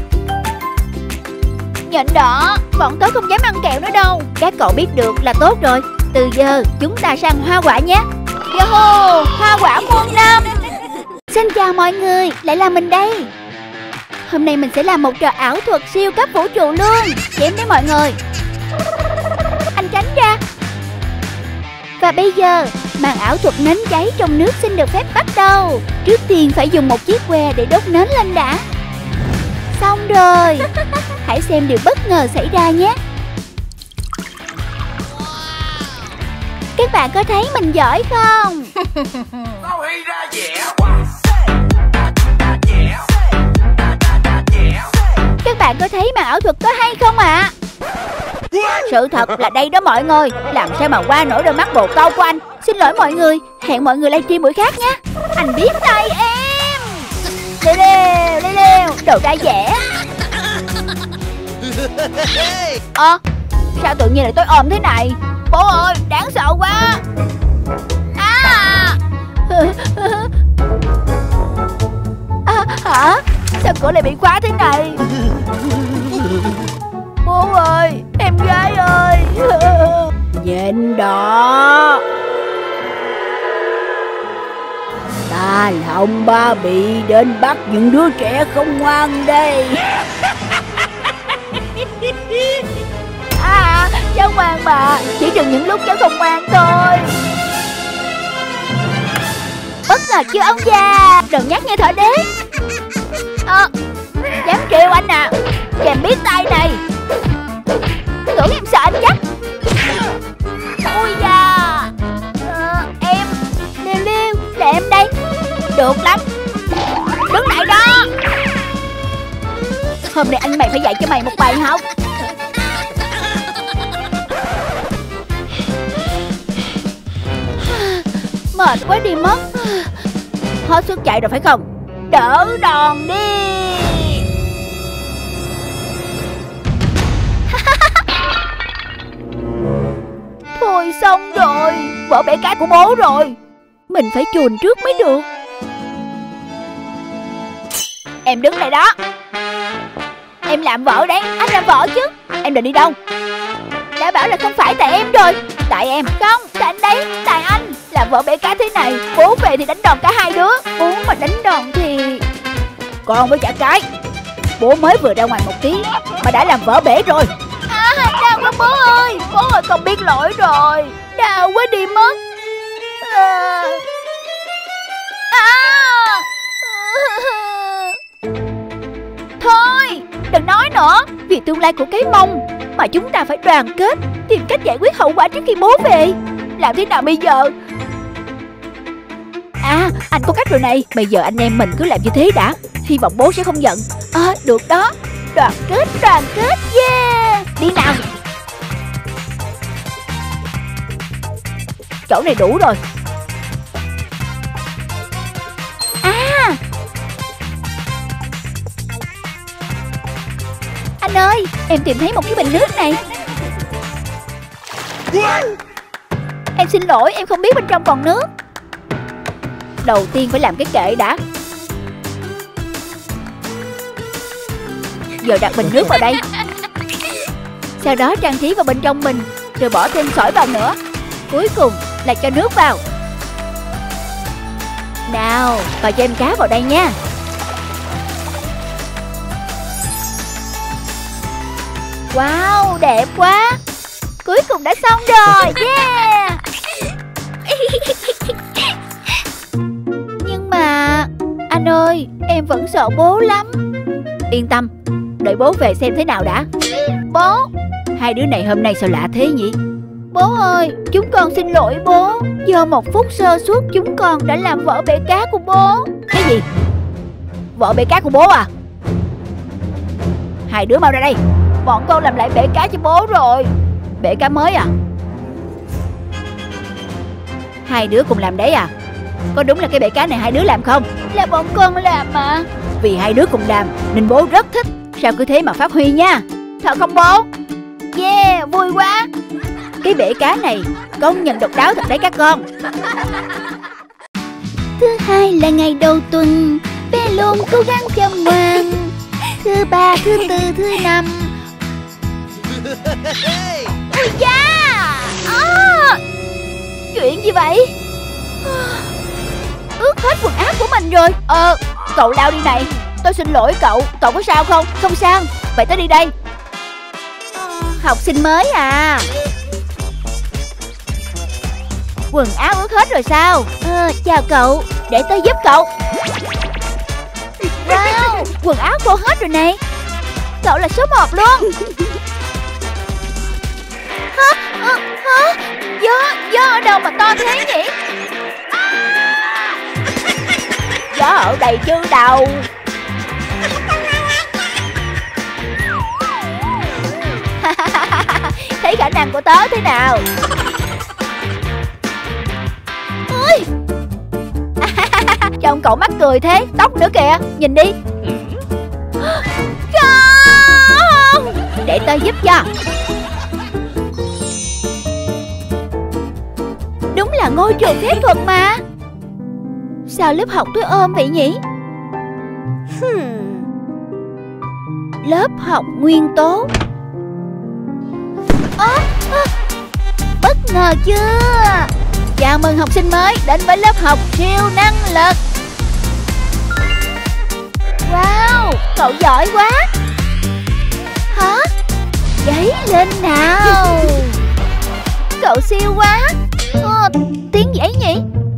Nhện đỏ, bọn tớ không dám ăn kẹo nữa đâu. Các cậu biết được là tốt rồi. Từ giờ chúng ta sẽ ăn hoa quả nhé. Yahoo, hoa quả muôn năm. Xin chào mọi người, lại là mình đây. Hôm nay mình sẽ làm một trò ảo thuật siêu cấp vũ trụ luôn. Chém đấy mọi người. Anh tránh ra. Và bây giờ màn ảo thuật nến cháy trong nước xin được phép bắt đầu. Trước tiên phải dùng một chiếc que để đốt nến lên đã. Xong rồi. Hãy xem điều bất ngờ xảy ra nhé. Các bạn có thấy mình giỏi không? Các bạn có thấy màn ảo thuật có hay không ạ? Sự thật là đây đó mọi người. Làm sao mà qua nổi đôi mắt bồ câu của anh. Xin lỗi mọi người. Hẹn mọi người livestream buổi khác nhé. Anh biết tay em. Leo đồ ra dẻ. Sao tự nhiên lại tối ôm thế này? Bố ơi, đáng sợ quá. Hả? Sao cửa lại bị khóa thế này? Bố ơi, em gái ơi. Nhện đỏ, ta là ông ba bị đến bắt những đứa trẻ không ngoan đây. Cháu ngoan mà, chỉ trừ những lúc cháu không ngoan thôi. Bất ngờ chưa ông già? Đừng nhắc như thợ đế. Dám trêu anh à? Kèm biết tay này. Tưởng em sợ anh chắc. Ui da. Em Liêu là em đây. Được lắm. Đứng lại đó. Hôm nay anh mày phải dạy cho mày một bài học. Mệt quá đi mất. Hết sức chạy rồi phải không? Đỡ đòn đi. Thôi xong rồi. Vỡ bể cái của bố rồi. Mình phải chùn trước mới được. Em đứng lại đó. Em làm vợ đấy. Anh làm vợ chứ. Em định đi đâu? Đã bảo là không phải tại em rồi. Tại em. Không, tại anh đấy. Tại anh. Làm vợ bể cá thế này, bố về thì đánh đòn cả hai đứa. Bố mà đánh đòn thì... Con với chả cái. Bố mới vừa ra ngoài một tí mà đã làm vỡ bể rồi. Đau quá bố ơi. Bố ơi, con biết lỗi rồi. Đau quá đi mất. Thôi, đừng nói nữa. Vì tương lai của cái mông mà chúng ta phải đoàn kết, tìm cách giải quyết hậu quả trước khi bố về. Làm thế nào bây giờ? À, anh có cách rồi này. Bây giờ anh em mình cứ làm như thế đã. Hy vọng bố sẽ không giận. Được đó. Đoàn kết, yeah. Đi nào. Chỗ này đủ rồi. Anh ơi, em tìm thấy một cái bình nước này. Em xin lỗi, em không biết bên trong còn nước. Đầu tiên phải làm cái kệ đã. Giờ đặt bình nước vào đây. Sau đó trang trí vào bên trong bình, rồi bỏ thêm sỏi vào nữa. Cuối cùng là cho nước vào. Nào, và cho em cá vào đây nha. Wow, đẹp quá. Cuối cùng đã xong rồi. Yeah. Nhưng mà anh ơi, em vẫn sợ bố lắm. Yên tâm, đợi bố về xem thế nào đã. Bố. Hai đứa này hôm nay sao lạ thế nhỉ? Bố ơi, chúng con xin lỗi bố. Do một phút sơ suất chúng con đã làm vỡ bể cá của bố. Cái gì? Vỡ bể cá của bố à? Hai đứa mau ra đây. Bọn con làm lại bể cá cho bố rồi. Bể cá mới à? Hai đứa cùng làm đấy à? Có đúng là cái bể cá này hai đứa làm không? Là bọn con làm mà. Vì hai đứa cùng làm nên bố rất thích. Sao cứ thế mà phát huy nha. Thật không bố? Yeah, vui quá. Cái bể cá này công nhận độc đáo thật đấy các con. Thứ hai là ngày đầu tuần, bé luôn cố gắng chăm ngoan. Thứ ba, thứ tư, thứ năm. Ôi da! Chuyện gì vậy? Ướt hết quần áo của mình rồi. Cậu lao đi này. Tôi xin lỗi cậu. Cậu có sao không? Không sao. Vậy tới đi đây. Học sinh mới à? Quần áo ướt hết rồi sao? Chào cậu. Để tôi giúp cậu. Wow, quần áo khô hết rồi này. Cậu là số 1 luôn. Gió ở đâu mà to thế nhỉ? Gió ở đây chứ đâu. Thấy khả năng của tớ thế nào? Ôi. Trông cậu mắc cười thế. Tóc nữa kìa, nhìn đi. Không. Để tớ giúp cho. Đúng là ngôi trường phép thuật mà. Sao lớp học tôi ôm vậy nhỉ? Lớp học nguyên tố. Bất ngờ chưa? Chào mừng học sinh mới đến với lớp học siêu năng lực. Wow, cậu giỏi quá. Hả? Giấy lên nào. Cậu siêu quá. Tiếng gì ấy nhỉ?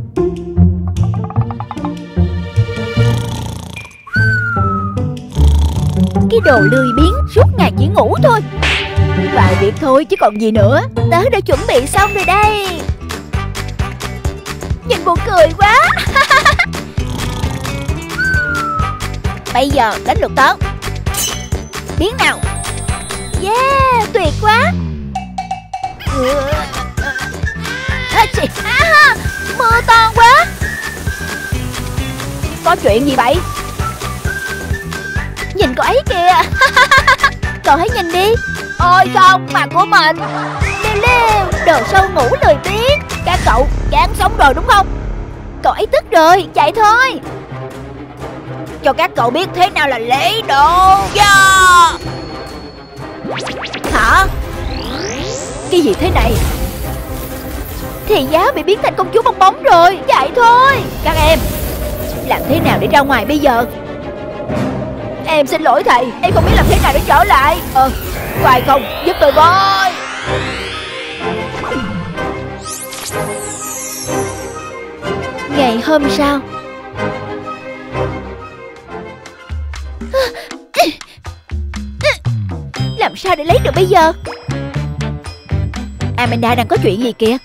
Cái đồ lười biếng suốt ngày chỉ ngủ thôi. Vào việc thôi chứ còn gì nữa. Tớ đã chuẩn bị xong rồi đây. Nhìn buồn cười quá. Bây giờ đến lượt tớ. Biến nào. Yeah, tuyệt quá. Mưa to quá. Có chuyện gì vậy? Nhìn cô ấy kìa. Cậu hãy nhìn đi. Ôi không, mặt của mình. Lêu, đồ sâu ngủ lười biếng. Các cậu chán sống rồi đúng không? Cậu ấy tức rồi, chạy thôi. cho các cậu biết thế nào là lễ độ. Yeah. Hả? Cái gì thế này? Thì Giá bị biến thành công chúa bong bóng rồi. Chạy thôi. Các em, làm thế nào để ra ngoài bây giờ? Em xin lỗi thầy, em không biết làm thế nào để trở lại. Có ai không? Giúp tôi với. Ngày hôm sau, làm sao để lấy được bây giờ? Amanda đang có chuyện gì kìa?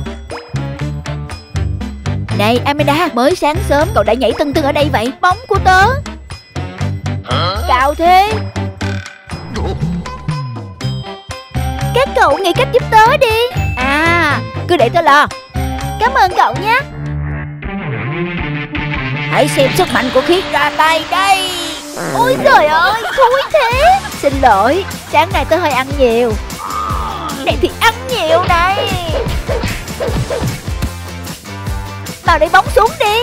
Này Amanda, mới sáng sớm cậu đã nhảy tưng tưng ở đây vậy? Bóng của tớ. Cao thế. Các cậu nghĩ cách giúp tớ đi. Cứ để tớ lo. Cảm ơn cậu nhé. Hãy xem sức mạnh của Khiết ra tay đây. Ôi trời ơi, thúi thế. Xin lỗi, sáng nay tớ hơi ăn nhiều. Này thì ăn nhiều này. Vào đây bóng xuống đi.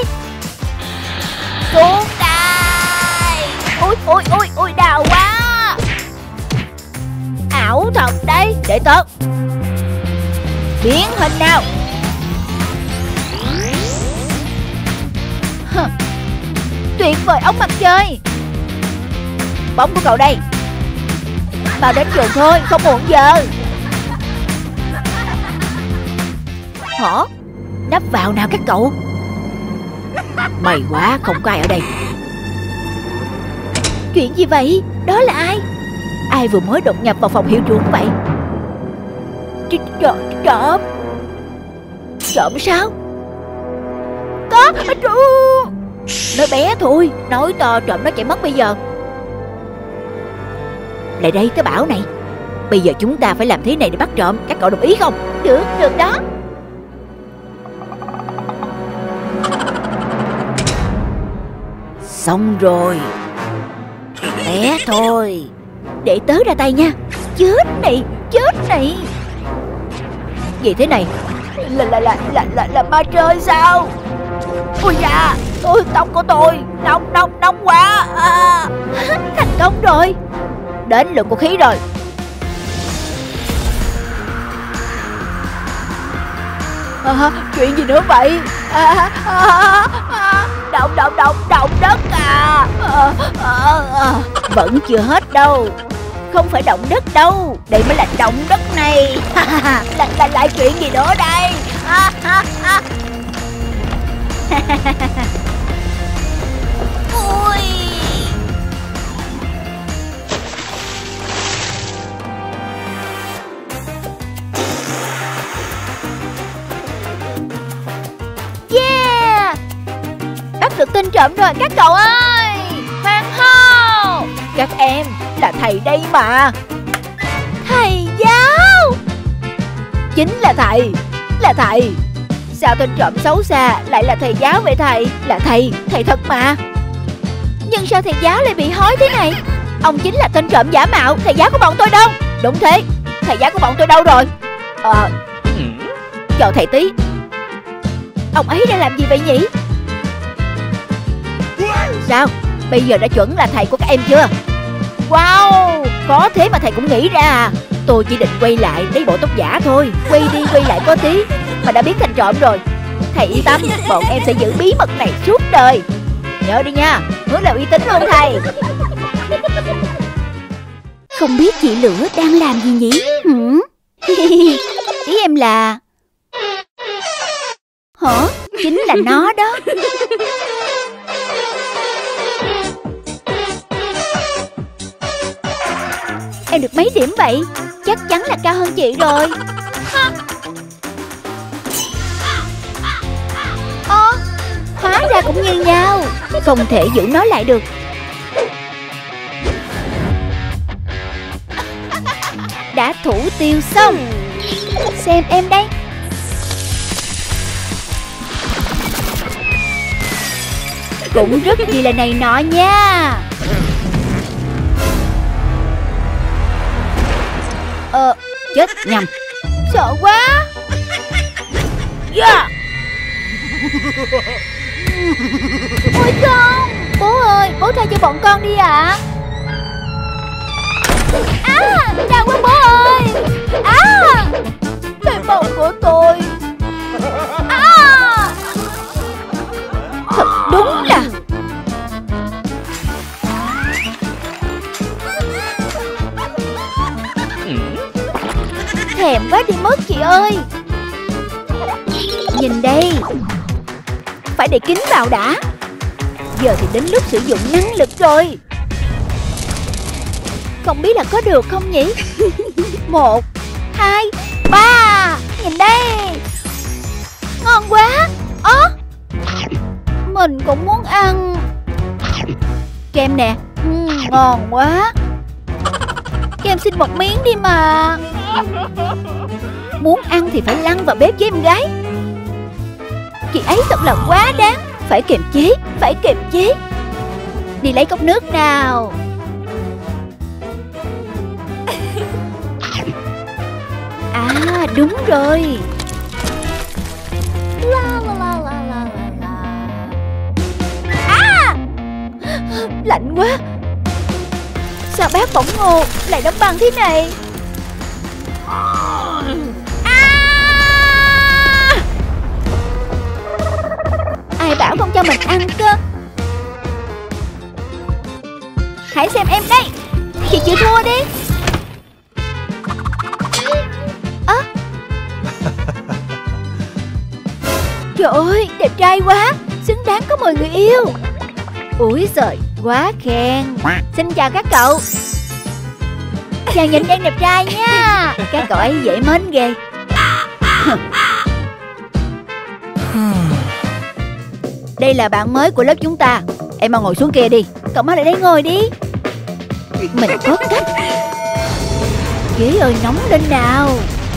Xuống đây. Ôi đau quá. Ảo thật đấy. Để tớ. Biến hình nào. Tuyệt vời ống mặt trời. Bóng của cậu đây. Vào đến trường thôi, không muộn giờ. Hả? Nắp vào nào các cậu. May quá không có ai ở đây. Chuyện gì vậy? Đó là ai? Ai vừa mới đột nhập vào phòng hiệu trưởng vậy? Trộm. Trộm sao? Có. Nói bé thôi, nói to trộm nó chạy mất bây giờ. Lại đây cái bảo này. Bây giờ chúng ta phải làm thế này để bắt trộm. Các cậu đồng ý không? Được đó. Xong rồi. Bé thôi. Để tớ ra tay nha. Chết này. Gì thế này? Là ma trời sao? Ôi da, tóc của tôi nóng quá. Thành công rồi. Đến lượt của Khí rồi. Chuyện gì nữa vậy? Động đất à. Vẫn chưa hết đâu. Không phải động đất đâu. Đây mới là động đất này. Lại chuyện gì nữa đây? Ôi. Yeah. Bắt được tên trộm rồi các cậu ơi. Hoan hô. Các em, là thầy đây mà. Thầy giáo. Chính là thầy. Sao tên trộm xấu xa lại là thầy giáo vậy thầy? Là thầy thật mà. Nhưng sao thầy giáo lại bị hói thế này? Ông chính là tên trộm giả mạo. Thầy giáo của bọn tôi đâu? Đúng thế, thầy giáo của bọn tôi đâu rồi? Chờ thầy tí. Ông ấy đang làm gì vậy nhỉ? Sao? Bây giờ đã chuẩn là thầy của các em chưa? Wow, có thế mà thầy cũng nghĩ ra à? Tôi chỉ định quay lại lấy bộ tóc giả thôi. Quay đi quay lại có tí mà đã biến thành trộm rồi. Thầy yên tâm, bọn em sẽ giữ bí mật này suốt đời. Nhớ đi nha, hứa là uy tín luôn thầy. Không biết chị Lửa đang làm gì nhỉ? Ý em là... Hả? Chính là nó đó. Em được mấy điểm vậy? Chắc chắn là cao hơn chị rồi. Hóa ra cũng như nhau. Không thể giữ nó lại được. Đã thủ tiêu xong. Xem em đây. Cũng rất gì là này nọ nha. Chết nhầm. Sợ quá. Yeah. Ôi không. Bố ơi, bố tha cho bọn con đi ạ. Đau quá bố ơi. Cái bông của tôi. Thật đúng là thèm quá đi mất chị ơi. Nhìn đây, phải để kính vào đã. Giờ thì đến lúc sử dụng năng lực rồi. Không biết là có được không nhỉ? 1, 2, 3. Nhìn đây, ngon quá. Mình cũng muốn ăn kem nè. Ngon quá. Kem xin một miếng đi mà. Muốn ăn thì phải lăn vào bếp với em gái. Chị ấy thật là quá đáng. Phải kiềm chế, phải kiềm chế. Đi lấy cốc nước nào. Đúng rồi. Lạnh quá. Sao bác bỏng ngô lại đóng băng thế này? Ai bảo không cho mình ăn cơ? Hãy xem em đây. Chị chịu thua đi. Trời ơi, đẹp trai quá. Xứng đáng có 10 người yêu. Úi giời, quá khen. Xin chào các cậu. Chào Nhện Đen đẹp trai nha. Các cậu ấy dễ mến ghê. Đây là bạn mới của lớp chúng ta. Em mau ngồi xuống kia đi. Cậu mau lại đây ngồi đi. Mình có cách. Ghế ơi nóng lên nào.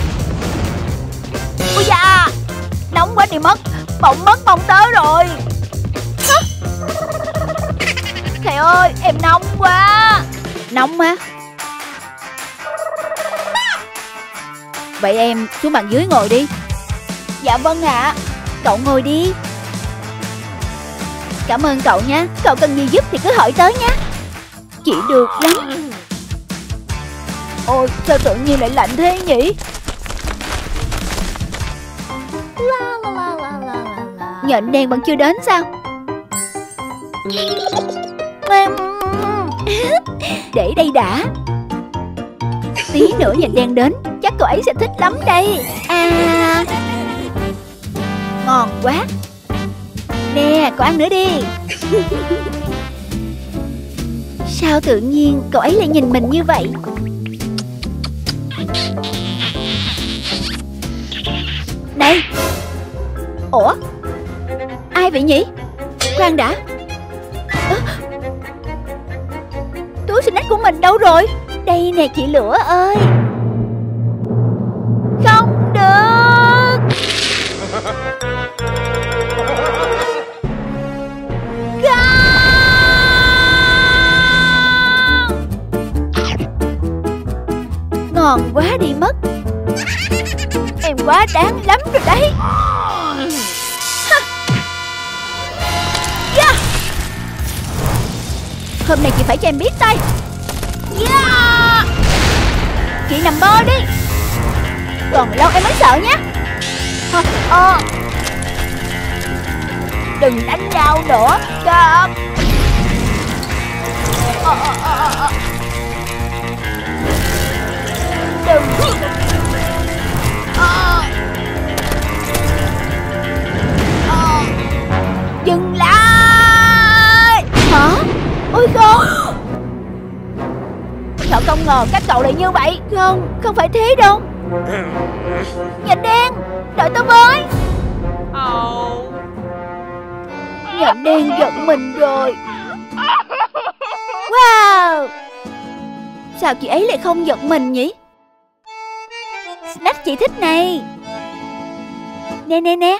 Ôi da, nóng quá đi mất. Bỗng tới rồi. Thầy ơi, em nóng quá. Nóng á? Vậy em xuống bàn dưới ngồi đi. Dạ vâng ạ. Cậu ngồi đi. Cảm ơn cậu nha. Cậu cần gì giúp thì cứ hỏi tới nha. Chị được lắm. Ôi, sao tự nhiên lại lạnh thế nhỉ? Nhện Đen vẫn chưa đến sao? Để đây đã. Tí nữa Nhện Đen đến, chắc cậu ấy sẽ thích lắm đây. Ngon quá. Nè, cậu ăn nữa đi. Sao tự nhiên cậu ấy lại nhìn mình như vậy? Này. Ủa, ai vậy nhỉ? Khoan đã. Túi snack của mình đâu rồi? Đây nè chị Lửa ơi. Không được. Ngon quá đi mất. Em quá đáng lắm rồi đấy. Hôm nay chị phải cho em biết tay. Chị nằm bơ đi. Còn lâu em mới sợ nhé. Đừng đánh nhau nữa. Cơm. Đừng. Dừng lại. Hả? Ôi không. Thật không ngờ các cậu lại như vậy. Không phải thế đâu. Nhện Đen, đợi tôi với. Nhện Đen giận mình rồi. Wow. Sao chị ấy lại không giận mình nhỉ? Snack chị thích này. Nè.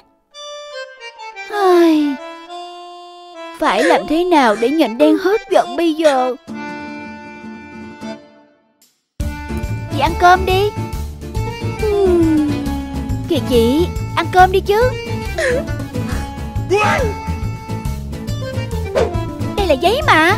Phải làm thế nào để Nhện Đen hết giận bây giờ? Chị ăn cơm đi. Kìa chị, ăn cơm đi chứ. Đây đây là giấy mà.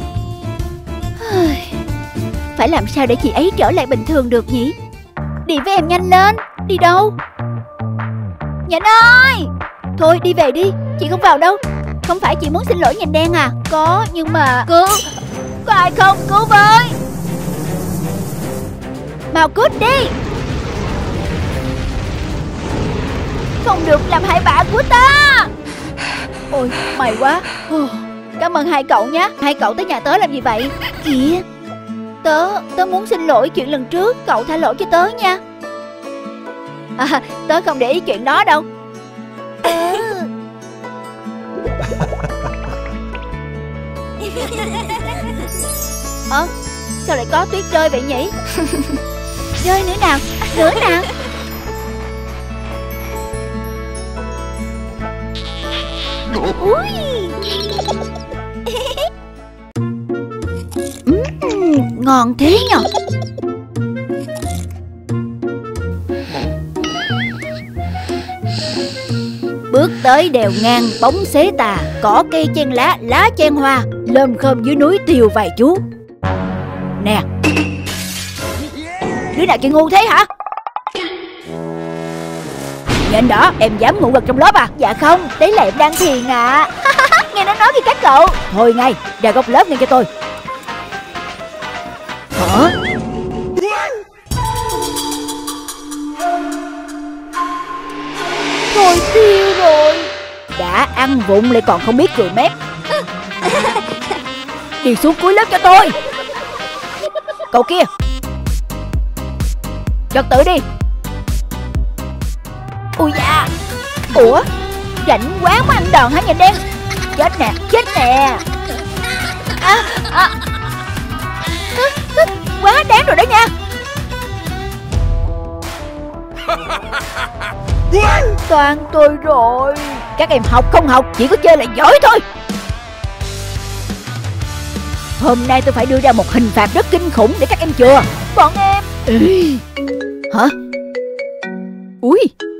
Phải làm sao để chị ấy trở lại bình thường được nhỉ? Đi với em nhanh lên. Đi đâu? Nhện ơi! Thôi đi về đi, chị không vào đâu. Không phải chị muốn xin lỗi Nhện đen à? Có, nhưng mà... Cứu! Có ai không? Cứu với! Mau cút đi! Không được làm hại bạn của ta! Ôi, may quá. Cảm ơn hai cậu nhé. Hai cậu tới nhà tớ làm gì vậy? Kìa, Tớ muốn xin lỗi chuyện lần trước. Cậu tha lỗi cho tớ nha. Tớ không để ý chuyện đó đâu. Sao lại có tuyết rơi vậy nhỉ? Rơi nữa nào, nữa nào. Ui. Ngon thế nhở. Bước tới đèo ngang bóng xế tà, cỏ cây chen lá, lá chen hoa, lơm khơm dưới núi tiêu vài chú. Nè, đứa nào chơi ngu thế hả? Nhện đỏ, em dám ngủ gật trong lớp à? Dạ không, đấy là em đang thiền ạ. Nghe nó nói kìa các cậu. Thôi ngay, ra góc lớp nghe cho tôi. Hả? Thôi tiêu rồi. Đã ăn vụng lại còn không biết cười mép. Đi xuống cuối lớp cho tôi. Cậu kia, trật tự đi. Ui da. Ủa, rảnh quá mà ăn đòn hả Nhện đen? Chết nè, chết nè. Quá đáng rồi đó nha. Toàn tôi rồi. Các em học không học, chỉ có chơi là giỏi thôi. Hôm nay tôi phải đưa ra một hình phạt rất kinh khủng để các em chừa. Bọn em... Hả? Ui.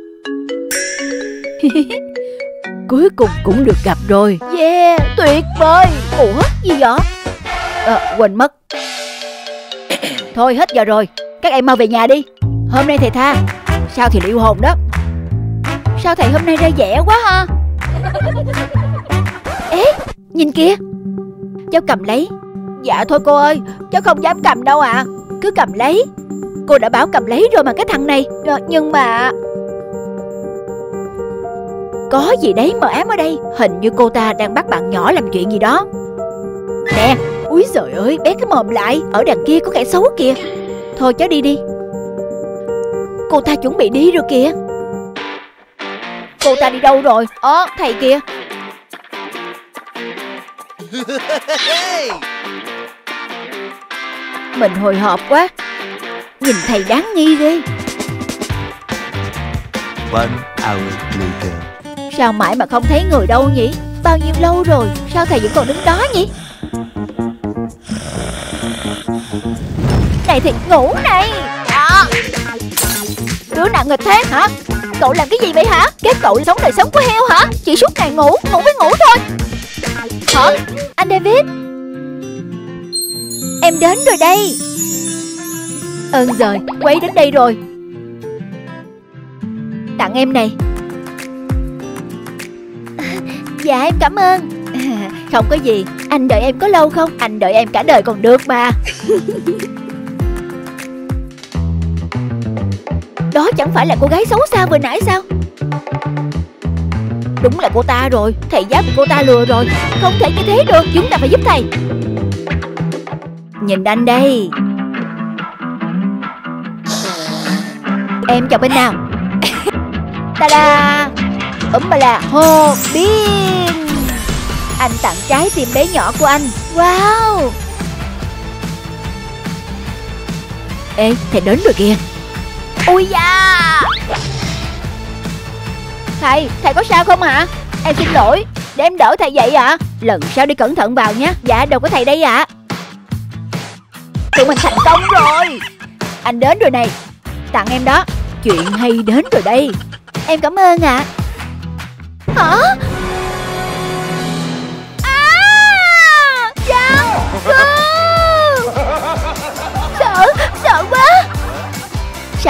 Cuối cùng cũng được gặp rồi. Yeah, tuyệt vời. Ủa, gì vậy? Quên mất. Thôi hết giờ rồi, các em mau về nhà đi. Hôm nay thầy tha. Sao thì liệu hồn đó. Sao thầy hôm nay ra vẻ quá ha? Ê, nhìn kìa. Cháu cầm lấy. Dạ thôi cô ơi, cháu không dám cầm đâu ạ. Cứ cầm lấy. Cô đã bảo cầm lấy rồi mà cái thằng này. Nhưng mà... Có gì đấy mờ ám ở đây. Hình như cô ta đang bắt bạn nhỏ làm chuyện gì đó. Nè. Úi giời ơi, bé cái mồm lại. Ở đằng kia có kẻ xấu kìa. Thôi cháu đi đi. Cô ta chuẩn bị đi rồi kìa. Cô ta đi đâu rồi? Thầy kìa. Mình hồi hộp quá. Nhìn thầy đáng nghi ghê. 1 hour later. Sao mãi mà không thấy người đâu nhỉ? Bao nhiêu lâu rồi, sao thầy vẫn còn đứng đó nhỉ? Này thì ngủ này. Đứa nào nghịch thế hả? Cậu làm cái gì vậy hả? Các cậu sống đời sống của heo hả? Chỉ suốt ngày ngủ với ngủ thôi. Hả? Anh David, em đến rồi đây. Ơn giời, quay đến đây rồi. Tặng em này. Dạ em cảm ơn. Không có gì. Anh đợi em có lâu không? Anh đợi em cả đời còn được mà. Đó chẳng phải là cô gái xấu xa vừa nãy sao? Đúng là cô ta rồi. Thầy giáo bị cô ta lừa rồi. Không thể như thế được. Chúng ta phải giúp thầy. Nhìn anh đây. Em chọn bên nào? Ta-da. Mà là hô biên. Anh tặng trái tim bé nhỏ của anh. Wow. Ê, thầy đến rồi kìa. Ui da. Thầy có sao không hả? Em xin lỗi, để em đỡ thầy dậy ạ. Lần sau đi cẩn thận vào nhé. Dạ đâu có thầy đây ạ. Tụi mình thành công rồi. Anh đến rồi này. Tặng em đó. Chuyện hay đến rồi đây. Em cảm ơn ạ. Hả?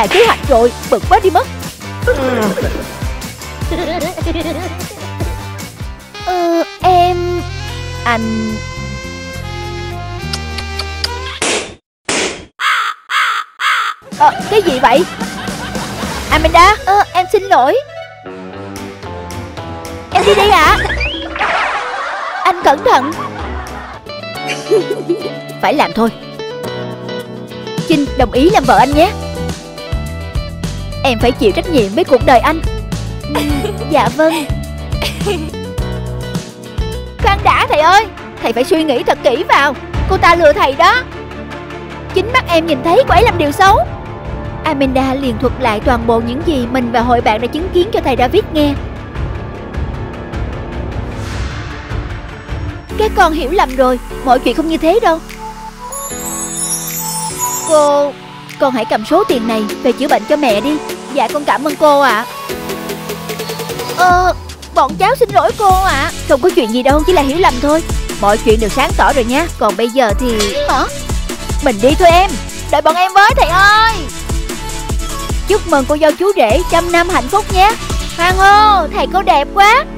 sai kế hoạch rồi, bực quá đi mất. Anh... cái gì vậy? Amanda, em xin lỗi. Em đi đây ạ. Anh cẩn thận. Phải làm thôi. Trinh đồng ý làm vợ anh nhé. Em phải chịu trách nhiệm với cuộc đời anh. Dạ vâng. Khoan đã thầy ơi, thầy phải suy nghĩ thật kỹ vào. Cô ta lừa thầy đó. Chính mắt em nhìn thấy cô ấy làm điều xấu. Amanda liền thuật lại toàn bộ những gì mình và hội bạn đã chứng kiến cho thầy David nghe. Các con hiểu lầm rồi, mọi chuyện không như thế đâu. Con hãy cầm số tiền này về chữa bệnh cho mẹ đi. Dạ con cảm ơn cô ạ. Bọn cháu xin lỗi cô ạ. Không có chuyện gì đâu, chỉ là hiểu lầm thôi. Mọi chuyện đều sáng tỏ rồi nha. Còn bây giờ thì... Hả? Mình đi thôi em. Đợi bọn em với thầy ơi. Chúc mừng cô dâu chú rể 100 năm hạnh phúc nhé. Hoan hô, thầy cô đẹp quá.